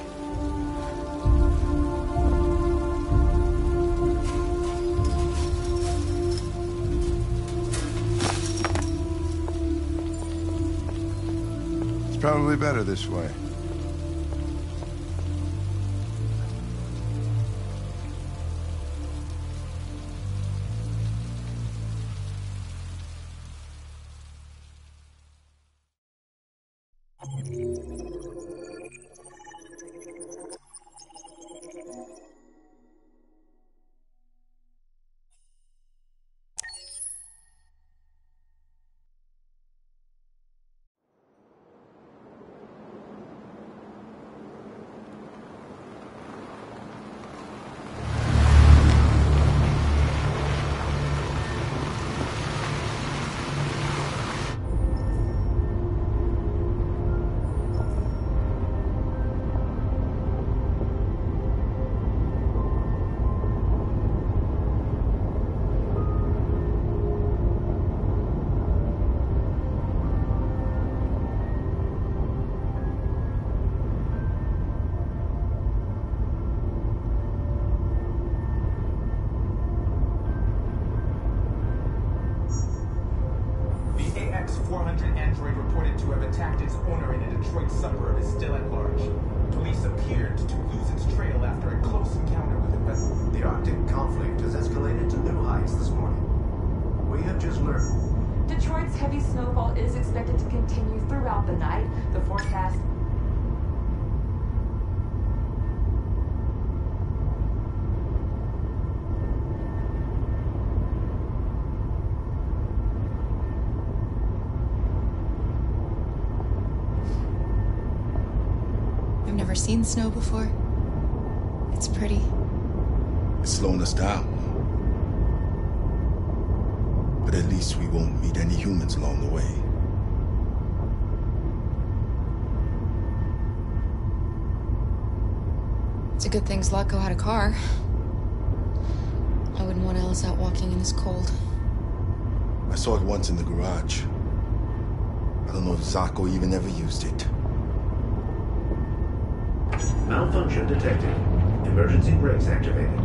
It's probably better this way. Never seen snow before. It's pretty. It's slowing us down. But at least we won't meet any humans along the way. It's a good thing Zlatko had a car. I wouldn't want Alice out walking in this cold. I saw it once in the garage. I don't know if Zlatko even ever used it. Malfunction detected. Emergency brakes activated.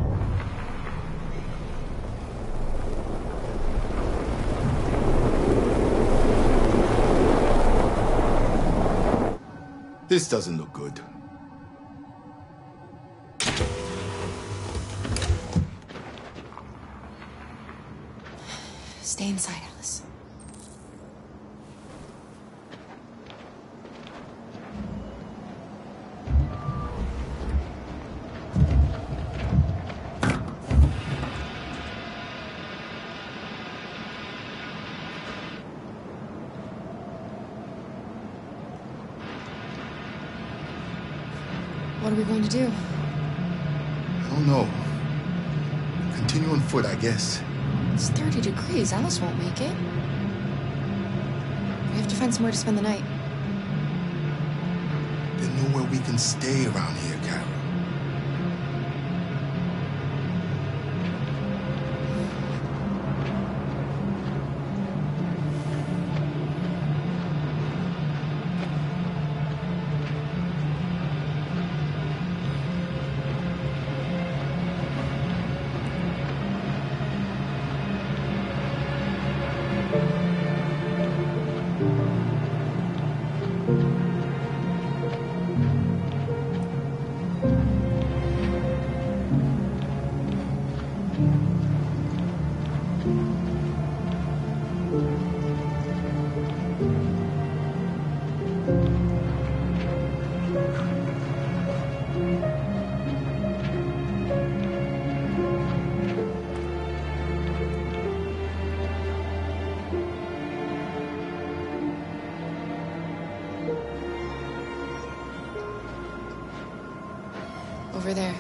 This doesn't look good. Stay inside, Alice. What are we going to do? I don't know. Continue on foot, I guess. It's 30 degrees. Alice won't make it. We have to find somewhere to spend the night. There's nowhere we can stay around here, Carol. over there.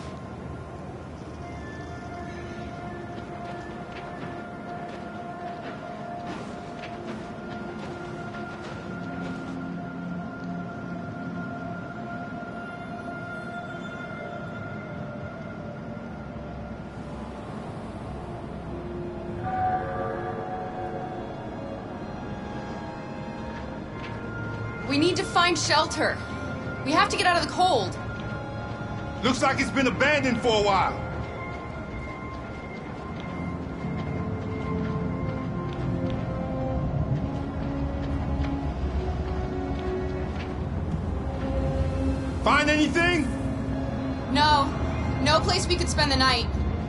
We need to find shelter. We have to get out of the cold. Looks like it's been abandoned for a while. Find anything? No. No place we could spend the night.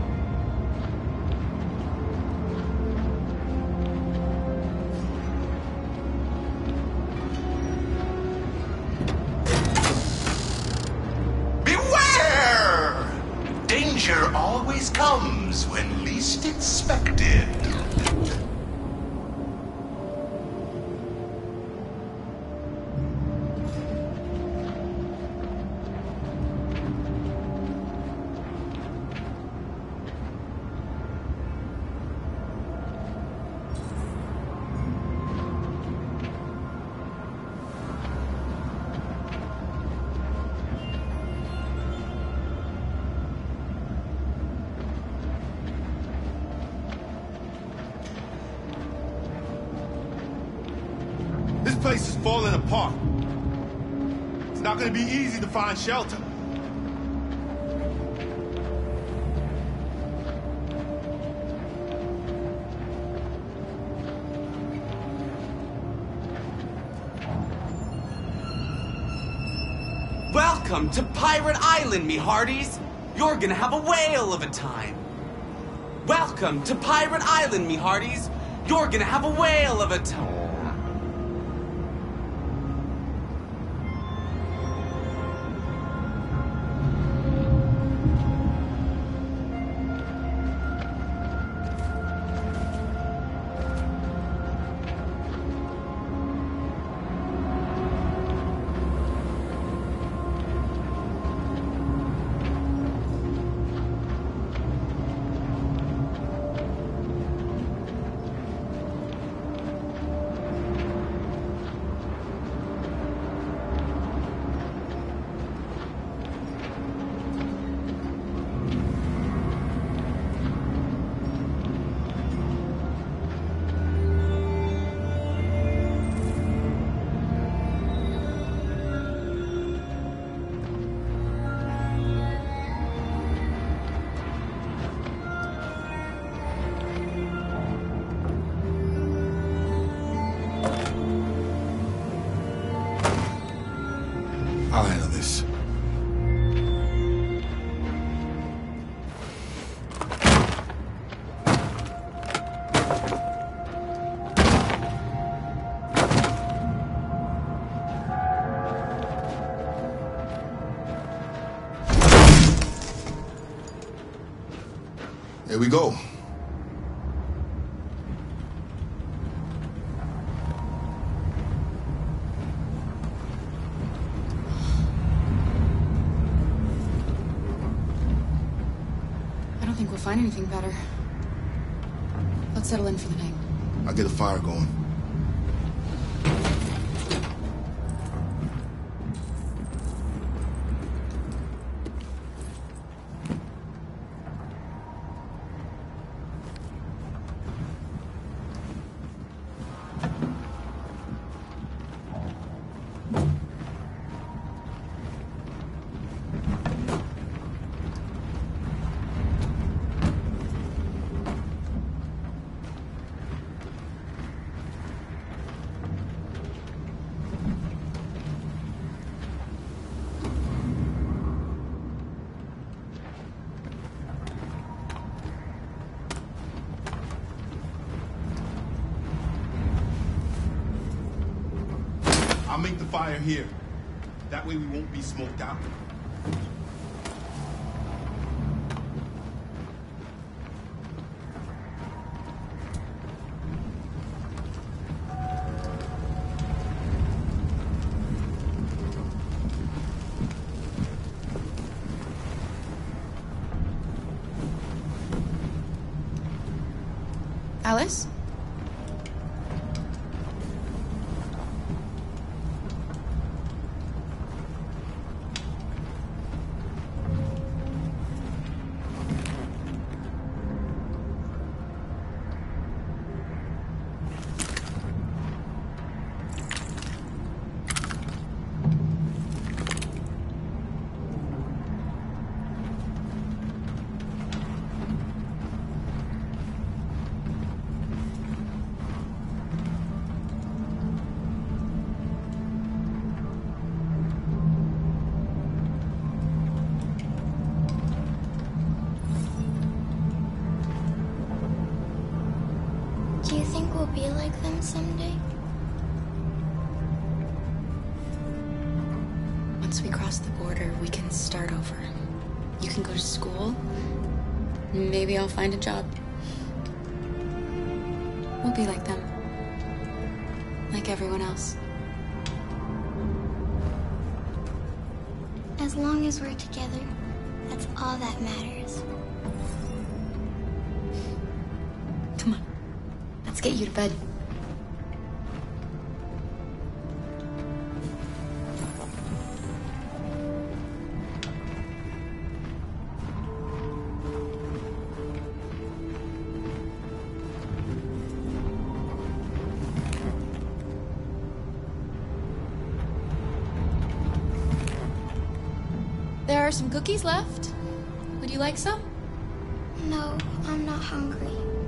Danger always comes when least expected. This place is falling apart. It's not gonna be easy to find shelter. Welcome to Pirate Island, me hearties. You're gonna have a whale of a time. Welcome to Pirate Island, me hearties. You're gonna have a whale of a time. I'll handle this. Here we go. I don't think we'll find anything better. Let's settle in for the night. I'll get a fire going. I'll make the fire here. That way we won't be smoked out. Alice? Do you think we'll be like them someday? Once we cross the border, we can start over. You can go to school. Maybe I'll find a job. We'll be like them. Like everyone else. As long as we're together, that's all that matters. Come on. Let's get you to bed. There are some cookies left. Would you like some? No, I'm not hungry.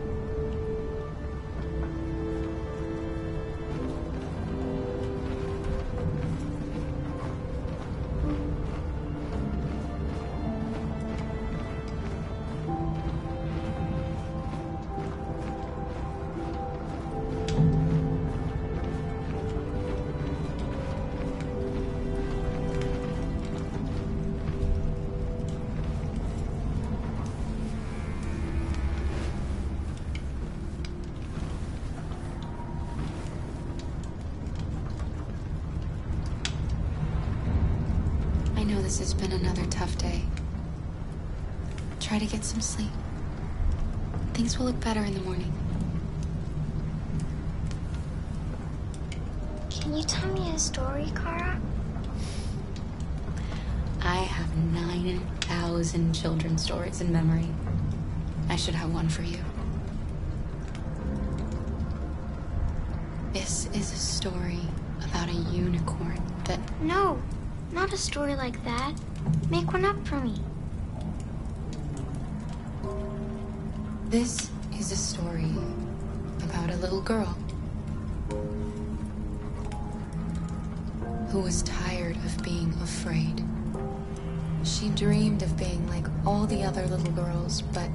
I know this has been another tough day. Try to get some sleep. Things will look better in the morning. Can you tell me a story, Kara? I have 9,000 children's stories in memory. I should have one for you. This is a story about a unicorn that... No, not a story like that. Make one up for me. This is a story about a little girl who was tired of being afraid. She dreamed of being like all the other little girls, but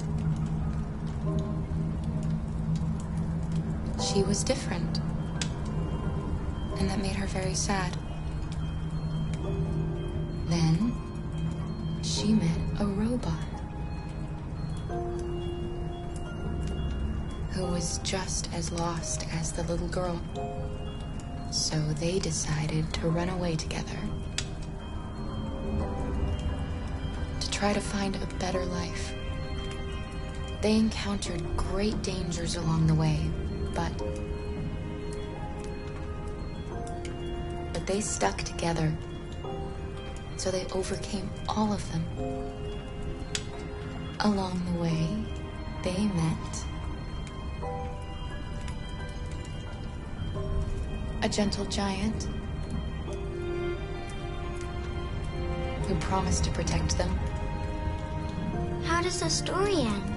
she was different. And that made her very sad. Then she met a robot who was just as lost as the little girl. So they decided to run away together to try to find a better life. They encountered great dangers along the way, but they stuck together. So they overcame all of them. Along the way, they met a gentle giant who promised to protect them. How does the story end?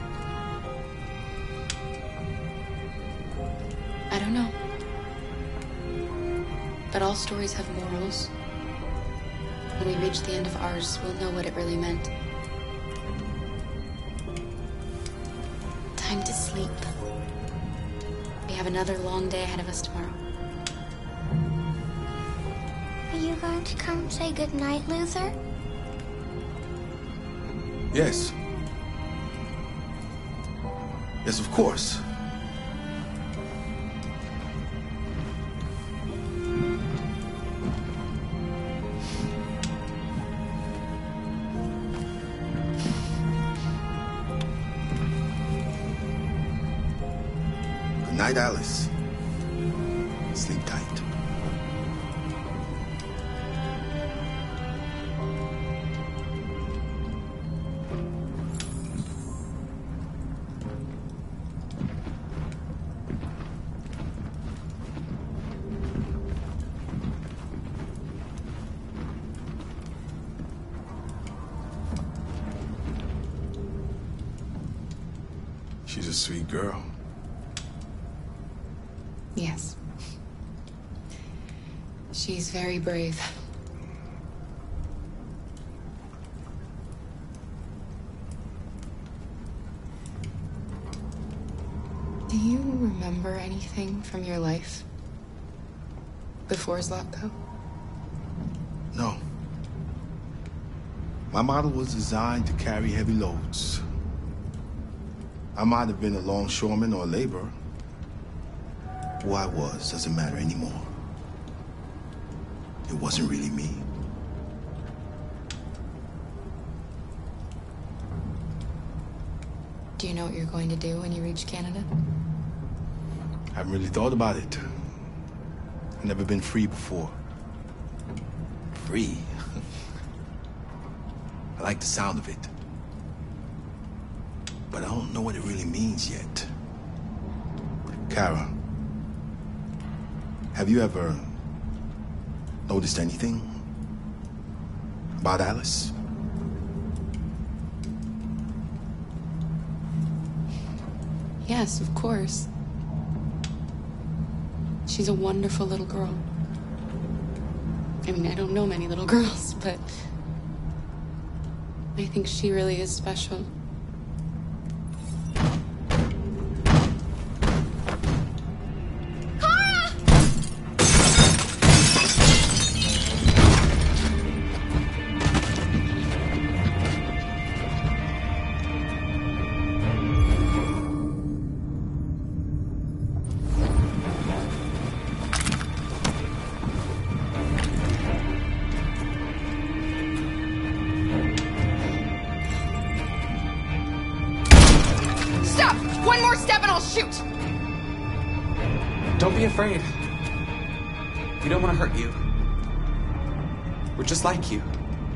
I don't know. But all stories have morals. When we reach the end of ours, we'll know what it really meant. Time to sleep. We have another long day ahead of us tomorrow. Are you going to come say goodnight, Luther? Yes. Yes, of course. Night, Alice. Sleep tight. She's a sweet girl. Yes. She's very brave. Do you remember anything from your life before Zlatko? No. My model was designed to carry heavy loads. I might have been a longshoreman or a laborer. Who I was doesn't matter anymore. It wasn't really me. Do you know what you're going to do when you reach Canada? I haven't really thought about it. I've never been free before. Free? I like the sound of it. But I don't know what it really means yet. Kara, have you ever noticed anything about Alice? Yes, of course. She's a wonderful little girl. I mean, I don't know many little girls, but I think she really is special. One more step and I'll shoot! Don't be afraid. We don't want to hurt you. We're just like you.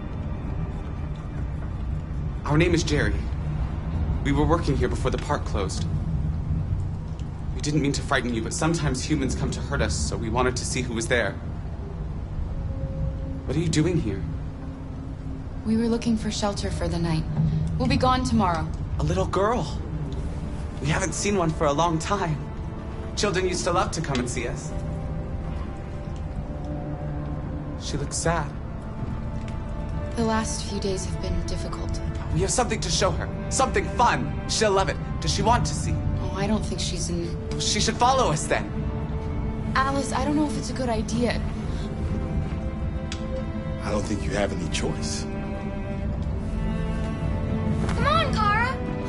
Our name is Jerry. We were working here before the park closed. We didn't mean to frighten you, but sometimes humans come to hurt us, so we wanted to see who was there. What are you doing here? We were looking for shelter for the night. We'll be gone tomorrow. A little girl. We haven't seen one for a long time. Children used to love to come and see us. She looks sad. The last few days have been difficult. We have something to show her. Something fun. She'll love it. Does she want to see? Oh, I don't think she's in... She should follow us then. Alice, I don't know if it's a good idea. I don't think you have any choice. Come on, Kara!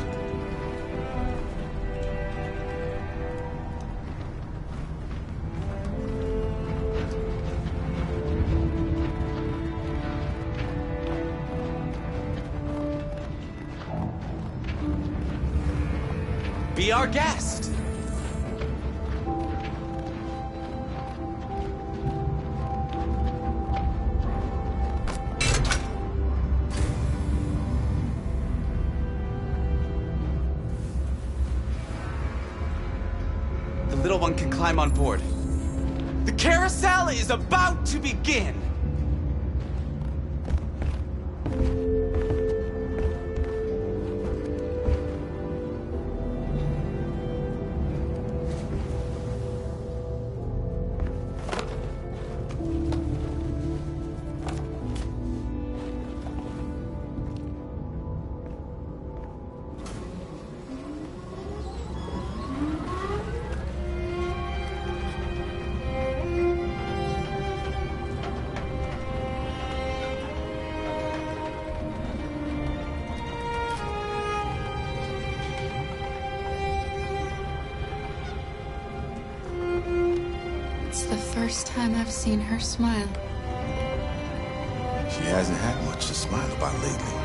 Be our guest. The little one can climb on board. The carousel is about to begin. First time I've seen her smile. She hasn't had much to smile about lately.